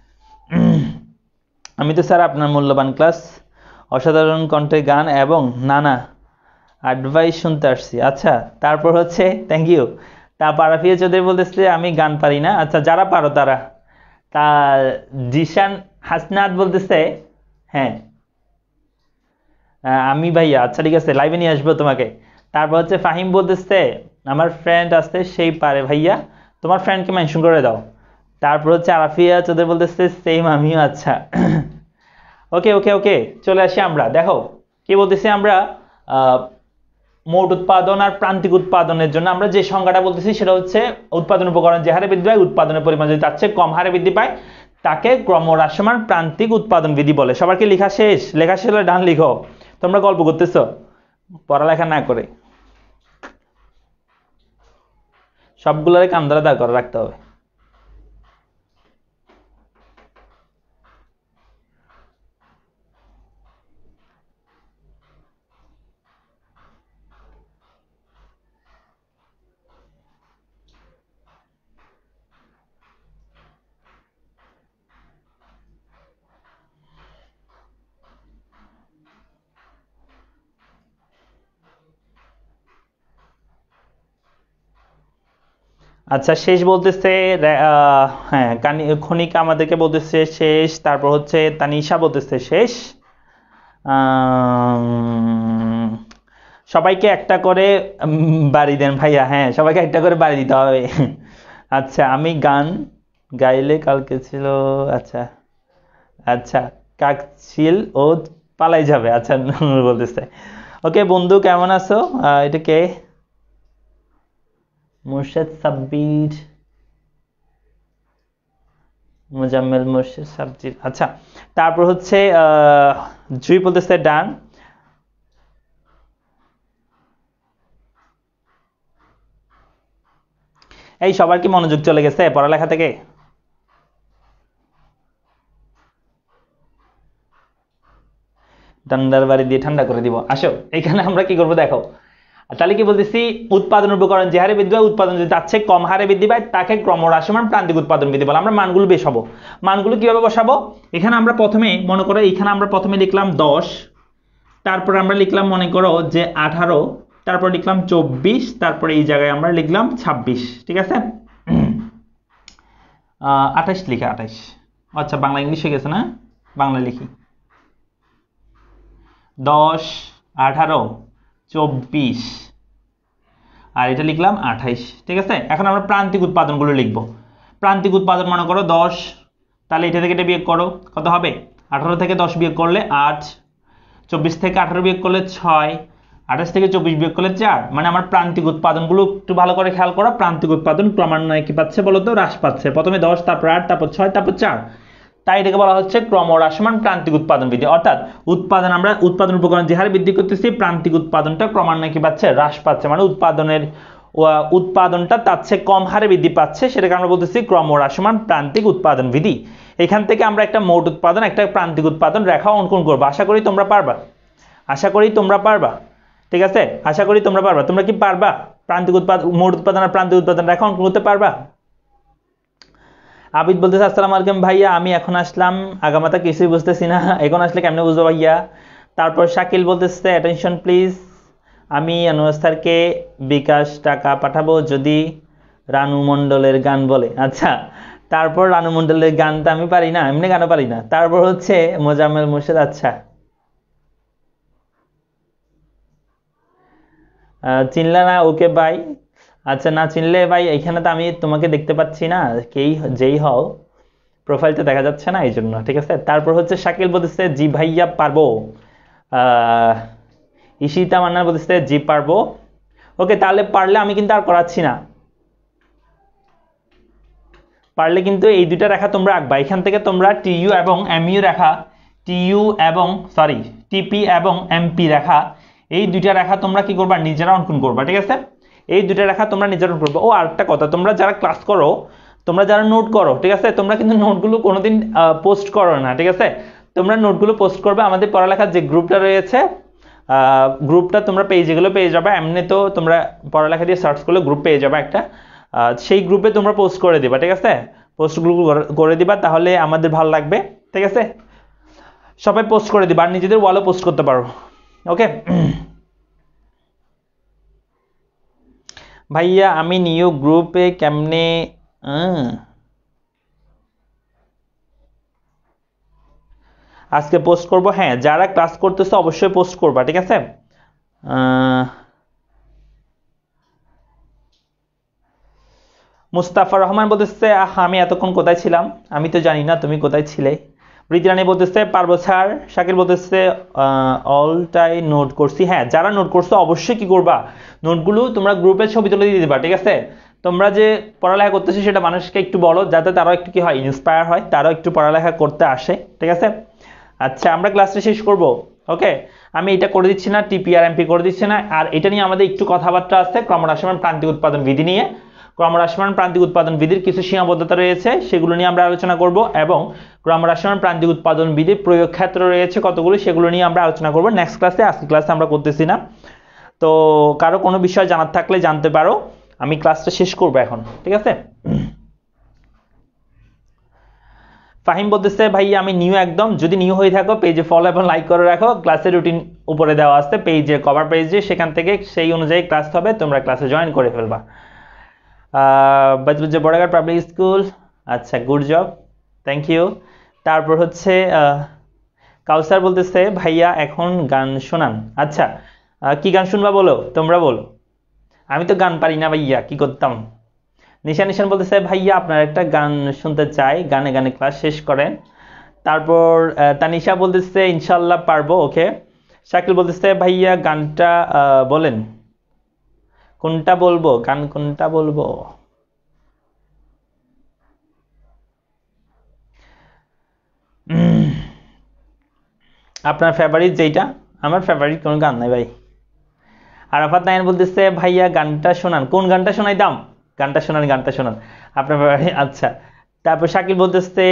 আমি তো স্যার আপনার মূল্যবান ক্লাস, অসাধারণ কণ্ঠে গান এবং নানা অ্যাডভাইস শুনতে আসছি। আচ্ছা, তারপর হচ্ছে থ্যাংক ইউ। তারপর আরাফিয়া চৌধুরী বলতেছে আমি গান পারি না। আচ্ছা, যারা পারো তারা। তা জিশান হাসনাত বলতেছে হ্যাঁ আমি ভাইয়া। আচ্ছা ঠিক আছে, লাইভে নিয়ে আসবো তোমাকে। তারপর হচ্ছে ফাহিম বলতেছে আমার ফ্রেন্ড আসতে সেই পারে ভাইয়া, তোমার ফ্রেন্ডকে মেনশন করে দাও। তারপর হচ্ছে আরাফিয়া চৌধুরী বলতেছে সেম আমিও। আচ্ছা ওকে ওকে ওকে, চলে আসি আমরা। দেখো কি বলতেছি আমরা, মোট উৎপাদন আর প্রান্তিক উৎপাদনের জন্য আমরা যে সংজ্ঞাটা বলতেছি সেটা হচ্ছে উৎপাদন উপকরণ যে হারে বৃদ্ধি পায়, উৎপাদনের পরিমাণ যদি তার চেয়ে কম হারে বৃদ্ধি পায়, তাকে ক্রমহ্রাসমান প্রান্তিক উৎপাদন বিধি বলে। সবার কি লেখা শেষ? লেখা শেষ হলে ডান লিখো। তোমরা গল্প করতেছো পড়ালেখা না করে, সবগুলোরে কান ধরে দাঁড় করে রাখতে হবে। আচ্ছা, শেষ বলতেছে হ্যাঁ খনিকা আমাদেরকে বলতেছে শেষ। তারপর হচ্ছে তানিশা বলতেছে শেষ। সবাইকে একটা করে বাড়ি দেন ভাইয়া। হ্যাঁ, সবাইকে একটা করে বাড়ি দিতে হবে। আচ্ছা, আমি গান গাইলে কালকে ছিল। আচ্ছা আচ্ছা, কাকচিল ও পালাই যাবে। আচ্ছা বলতেছে ওকে। বন্ধু কেমন আছো? এটা কে? মুর্শেদ সাব্বির, মুজাম্মেল মুর্শেদ সাব্বির। আচ্ছা, তারপর হচ্ছে জুই বলতেছে ডান। এই সবার কি মনোযোগ চলে গেছে পড়ালেখা থেকে? ঠান্ডার বাড়ি দিয়ে ঠান্ডা করে দিব। আসো এখানে আমরা কি করবো দেখো। তাহলে কি বলতেছি, উৎপাদন উপকরণ যে হারে বৃদ্ধি পায়, উৎপাদন যদি তার চেয়ে কম হারে বৃদ্ধি পায়, তাকে ক্রমহ্রাসমান প্রান্তিক উৎপাদন বিধি বলে। আমরা মানগুলো বসাবো। মানগুলো কিভাবে বসাবো? এখানে আমরা প্রথমে মনে করো, এখানে আমরা প্রথমে লিখলাম 10, তারপর আমরা লিখলাম মনে করো যে 18, তারপর লিখলাম 24, তারপরে এই জায়গায় আমরা লিখলাম 26। ঠিক আছে, 28 লিখা 28। আচ্ছা, বাংলা ইংলিশ হয়ে গেছে না? বাংলা লিখি। 10 18 24 আর এটা লিখলাম 28, ঠিক আছে। এখন আমরা প্রান্তিক উৎপাদনগুলো লিখব। প্রান্তিক উৎপাদন মনে করো 10, তাহলে এটা থেকে এটা বিয়োগ করো, কত হবে? 18 থেকে 10 বিয়োগ করলে 8, 24 থেকে 18 বিয়োগ করলে 6, 28 থেকে 24 বিয়োগ করলে 4। মানে আমার প্রান্তিক উৎপাদনগুলো একটু ভালো করে খেয়াল করো। প্রান্তিক উৎপাদন ক্রমান্বয়ে কি পাচ্ছে বলো তো? হ্রাস পাচ্ছে। প্রথমে 10, তারপর 8, তারপর 6, তারপর 4। তাই এটাকে বলা হচ্ছে ক্রমহ্রাসমান প্রান্তিক উৎপাদন বৃদ্ধি। অর্থাৎ উৎপাদন, আমরা উৎপাদন উপকরণ যে হারে বৃদ্ধি করতেছি, প্রান্তিক উৎপাদনটা ক্রমান্বয়ে কি পাচ্ছে? হ্রাস পাচ্ছে। মানে উৎপাদনটা তার চেয়ে কম হারে বৃদ্ধি পাচ্ছে, সেটাকে আমরা বলতেছি ক্রমহ্রাসমান প্রান্তিক উৎপাদন বিধি। এখান থেকে আমরা একটা মোট উৎপাদন, একটা প্রান্তিক উৎপাদন রেখা অঙ্কন করবো। আশা করি তোমরা পারবা, আশা করি তোমরা পারবা, ঠিক আছে। আশা করি তোমরা পারবা। তোমরা কি পারবা প্রান্তিক উৎপাদন, মোট উৎপাদন আর প্রান্তিক উৎপাদন রেখা অঙ্কন করতে পারবা? আবিদ বলতেছে আসসালামু আলাইকুম ভাইয়া, আমি এখন আসলাম, আগামাতা কিছুই বুঝতেছি না, এখন আসলে কেমনে বুঝবো ভাইয়া? তারপর শাকিল বলতেছে অ্যাটেনশন প্লিজ, আমি আনোয়ার স্যারকে বিকাশ টাকা পাঠাবো যদি রানু মণ্ডলের গান বলে। আচ্ছা, তারপর রানু মণ্ডলের গানটা আমি পারি না, এমনি গানও পারি না। তারপর হচ্ছে মোজাম্মেল মুর্শিদ, আচ্ছা চিনলা না, ওকে বাই। আচ্ছা, না চিনলে ভাই এখানে তো আমি তোমাকে দেখতে পাচ্ছি না, যেই হও প্রোফাইলটা দেখা যাচ্ছে না, এই জন্য, ঠিক আছে। তারপর হচ্ছে শাকিল বলতেছে জি ভাইয়া পারবো। ঈশিতা মান্না বলতেছে জি পারবো। ওকে, তাহলে পারলে আমি কিন্তু আর করাচ্ছি না, পারলে কিন্তু এই দুইটা রেখা তোমরা আঁকবা। এখান থেকে তোমরা টিইউ এবং এমইউ রেখা, টিপি এবং এমপি রেখা, এই দুইটা রেখা তোমরা কি করবা? নিজেরা অঙ্কন করবা, ঠিক আছে। এই দুইটা রেখা তোমরা নিজেরা অঙ্কন করবা। ও আরেকটা কথা, তোমরা যারা ক্লাস করো, তোমরা যারা নোট করো, ঠিক আছে, তোমরা কিন্তু নোটগুলো কোনোদিন পোস্ট করো না, ঠিক আছে। তোমরা নোটগুলো পোস্ট করবে আমাদের পড়ালেখার যে গ্রুপটা রয়েছে, গ্রুপটা তোমরা পেজগুলো পেয়ে যাবে। এমনি তো তোমরা পড়ালেখা দিয়ে সার্চ করলে গ্রুপ পেয়ে যাবে একটা, সেই গ্রুপে তোমরা পোস্ট করে দিবা, ঠিক আছে। পোস্টগুলো করে দিবা, তাহলে আমাদের ভালো লাগবে, ঠিক আছে। সবাই পোস্ট করে দিবা, আর নিজেদের ওয়ালও পোস্ট করতে পারো, ওকে। ভাইয়া আমি নিউ গ্রুপে কেমনে আজকে পোস্ট করব? হ্যাঁ, যারা ক্লাস করতেছে অবশ্যই পোস্ট করবা, ঠিক আছে। মুস্তাফা রহমান বলতেছে আমি এতক্ষণ কোথায় ছিলাম, আমি তো জানি না তুমি কোথায় ছিলে। প্রীতি রানী বলতেছে পারবো স্যার। শাকিল বলতেছে অলটাই নোট করছি। হ্যাঁ, যারা নোট করছো অবশ্যই কি করবা? নোটগুলো তোমরা গ্রুপে ছবি তুলে দিয়ে দিবা, ঠিক আছে। তোমরা যে পড়ালেখা করতেছো সেটা মানুষকে একটু বলো, যাতে তারাও একটু কি হয়, ইন্সপায়ার হয়, তারাও একটু পড়ালেখা করতে আসে, ঠিক আছে। আচ্ছা, আমরা ক্লাসটা শেষ করব, ওকে। আমি এটা করে দিচ্ছি না, টিপি আর এমপি করে দিচ্ছি না। আর এটা নিয়ে আমাদের একটু কথাবার্তা আছে, ক্রমহ্রাসমান প্রান্তিক উৎপাদন বিধি নিয়ে। ক্রমহ্রাসমান প্রান্তিক উৎপাদন বিধির কিছু সীমাবদ্ধতা রয়েছে, সেগুলো নিয়ে আমরা আলোচনা করব, এবং ক্রমহ্রাসমান প্রান্তিক উৎপাদন বিধির প্রয়োগ ক্ষেত্র রয়েছে কতগুলো, সেগুলো নিয়ে আমরা আলোচনা করব নেক্সট ক্লাসে। আজকে ক্লাসে আমরা করতেছি না। তো কারো কোনো বিষয় জানার থাকলে জানতে পারো, আমি ক্লাসটা শেষ করব এখন, ঠিক আছে। ফাহিম বলতেছে ভাইয়া আমি নিউ একদম, যদি নিউ হয়ে থাকো পেজে ফলো এবং লাইক করে রাখো। ক্লাসের রুটিন উপরে দেওয়া আছে পেজে, কভার পেজে, সেখান থেকে সেই অনুযায়ী ক্লাস হবে, তোমরা ক্লাসে জয়েন করে ফেলবা। বাজবুজ্জা বড়াঘাট পাবলিক স্কুল, আচ্ছা গুড জব, থ্যাংক ইউ। তারপর হচ্ছে কাউসার বলতেছে ভাইয়া এখন গান শোনান। আচ্ছা, কি গান শুনবা বলো, তোমরা বলো, আমি তো গান পারি না ভাইয়া, কি করতাম। নিশান বলতেছে ভাইয়া আপনার একটা গান শুনতে চাই, গানে গানে ক্লাস শেষ করেন। তারপর তানিশা বলতেছে ইনশাল্লাহ পারবো, ওকে। শাকিল বলতেছে ভাইয়া গানটা বলেন, কোনটা বলবো, গান কোনটা বলবো? আপনার ফেভারিট যেটা, আমার ফেভারিট কোনো গান নাই ভাই। আরাফাত নাইন বলতেছে ভাইয়া গানটা শোনান, কোন গানটা শোনাইতাম? গানটা শোনান আপনার ফেভারিট, আচ্ছা। তারপর শাকিল বলতেছে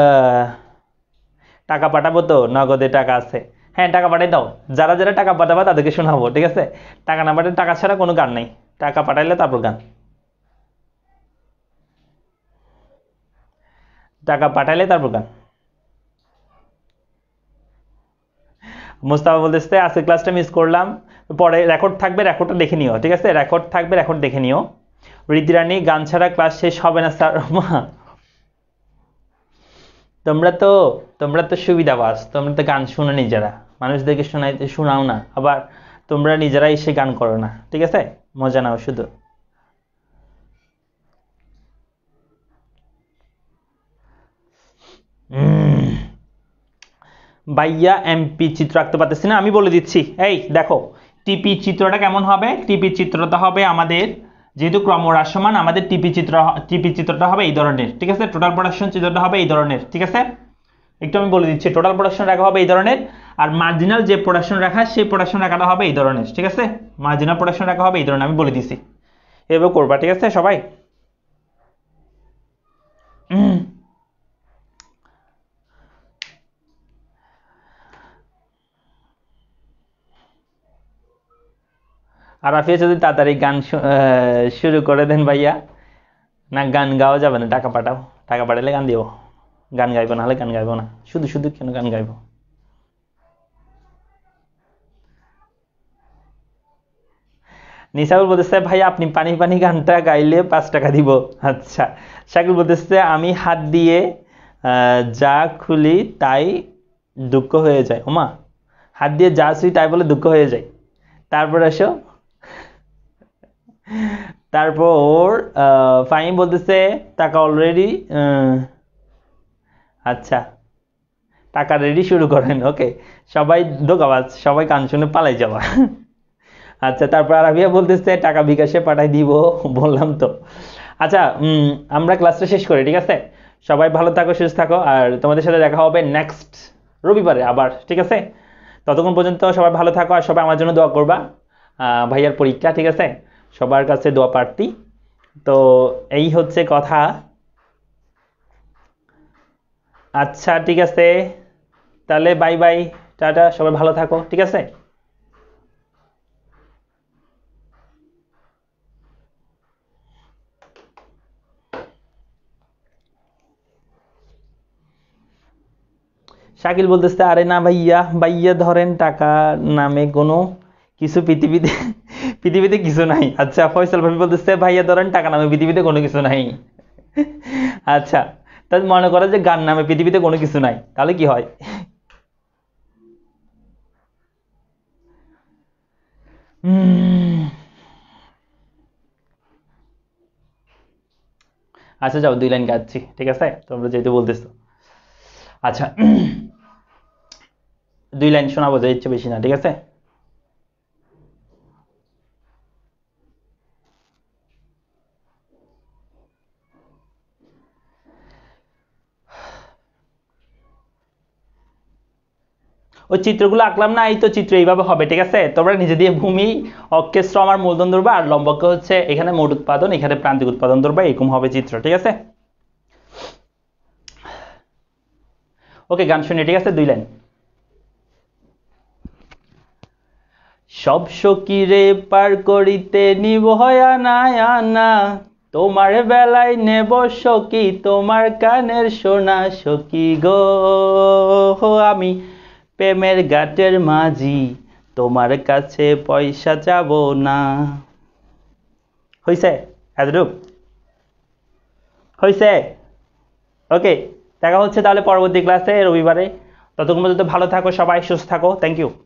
টাকা পাঠাবো তো, নগদে টাকা আছে। হ্যাঁ, টাকা পাঠাই দাও, যারা যারা টাকা পাঠাবা তাদেরকে শোনাবো, ঠিক আছে। টাকা না পাঠালে, টাকা ছাড়া কোনো গান নেই, টাকা পাঠাইলে তারপর গান, টাকা পাঠাইলে তারপর গান। মুস্তাফা বলতেছে আজকে ক্লাসটা মিস করলাম, পরে রেকর্ড থাকবে, রেকর্ডটা দেখে নিও, ঠিক আছে। রেকর্ড থাকবে, রেকর্ড দেখে নিও। ঋতিরানী গান ছাড়া ক্লাস শেষ হবে না স্যার। তোমরা তো সুবিধাবাস, তোমরা তো গান শুনো নিজেরা, মানুষদেরকে শোনাও না, আবার তোমরা নিজেরাই এসে গান করো না, ঠিক আছে? মজা নাও শুধু। ভাইয়া এমপি চিত্র আঁকতে পারতেছি না, আমি বলে দিচ্ছি। এই দেখো, টিপি চিত্রটা কেমন হবে? টিপি চিত্রটা হবে আমাদের, যেহেতু ক্রমহ্রাসমান, আমাদের টিপি চিত্রটা হবে এই ধরনের, ঠিক আছে? টোটাল প্রোডাকশন চিত্রটা হবে এই ধরনের, ঠিক আছে? একটু আমি বলে দিচ্ছি, টোটাল প্রোডাকশন রেখা হবে এই ধরনের, আর মার্জিনাল যে প্রোডাকশন রেখা, সেই প্রোডাকশন রেখাটা হবে এই ধরনের, ঠিক আছে? মার্জিনাল প্রোডাকশন রেখা হবে এই ধরনের, আমি বলে দিচ্ছি, এভাবে করবা, ঠিক আছে সবাই? আর আফিয়া যদি তাড়াতাড়ি গান শুরু করে দেন ভাইয়া। না, গান গাওয়া যাবে না, টাকা পাঠাও, টাকা পাঠালে গান দিব, গান গাইবো, নাহলে গান গাইবো না। শুধু শুধু কেন গান গাইবো? নিসাবুল বলতেছে ভাই আপনি পানি পানি গানটা গাইলে 5 টাকা দিব। আচ্ছা। শাকিল বলতেছে আমি হাত দিয়ে যা খুলি তাই দুঃখ হয়ে যায়। ওমা, হাত দিয়ে যা ছুঁই তাই বলে দুঃখ হয়ে যায়। তারপর আসো, তারপর ফাহিম বলতেছে টাকা অলরেডি, আচ্ছা টাকা রেডি, শুরু করেন। ওকে, সবাই ধোকাবাজ, সবাই গান শুনে পালাই যাওয়া। আচ্ছা, তারপর আরাবিয়া বলতেছে টাকা বিকাশে পাঠাই দিব, বললাম তো। আচ্ছা, আমরা ক্লাসটা শেষ করি, ঠিক আছে? সবাই ভালো থাকো, সুস্থ থাকো, আর তোমাদের সাথে দেখা হবে নেক্সট রবিবারে আবার, ঠিক আছে? ততক্ষণ পর্যন্ত সবাই ভালো থাকো, আর সবাই আমার জন্য দোয়া করবা। ভাইয়ার পরীক্ষা, ঠিক আছে? সবার কাছে দোয়া প্রার্থী। তো এই হচ্ছে কথা। আচ্ছা, ঠিক আছে, তাহলে বাই বাই, টাটা, সবাই ভালো থাকো, ঠিক আছে? শাকিল বলতেছে আরে না ভাইয়া, ভাইয়া ধরেন টাকা নামে কোনো কিছু পৃথিবীতে পৃথিবীতে কিছু নাই। আচ্ছা, ফয়সাল ভাবি বলতেছে ভাইয়া ধরেন টাকা নামে পৃথিবীতে কোনো কিছু নাই। আচ্ছা, তাহলে মনে করো যে গান নামে পৃথিবীতে কোনো কিছু নাই, তাহলে কি হয়? আচ্ছা যাও, 2 লাইন গাচ্ছি, ঠিক আছে? তোমরা যেহেতু বলতেছো। আচ্ছা, 2 লাইন শোনাবো, যে ইচ্ছে বেশি না, ঠিক আছে? ওই চিত্রগুলো আঁকলাম না, এই তো চিত্র এইভাবে হবে, ঠিক আছে? তোমরা নিজে দিয়ে ভূমি, অক্ষেস্র আমার মূলধন ধরবা, আর লম্বক হচ্ছে এখানে মোট উৎপাদন, এখানে প্রান্তিক উৎপাদন ধরবা, এরকম হবে চিত্র, ঠিক আছে? ওকে, গান শুনি, ঠিক আছে? 2 লাইন। সব সকিরে পার করিতে নিব আনা আনা, তোমার বেলায় নেব সখী তোমার কানের সোনা, সখী গো আমি প্রেমের ঘাটের মাঝি, তোমার কাছে পয়সা যাব না। হইছে? এতটুক হইছে? ওকে, দেখা হচ্ছে তাহলে পরবর্তী ক্লাসে রবিবারে। ততক্ষণ পর্যন্ত ভালো থাকো সবাই, সুস্থ থাকো, থ্যাংক ইউ।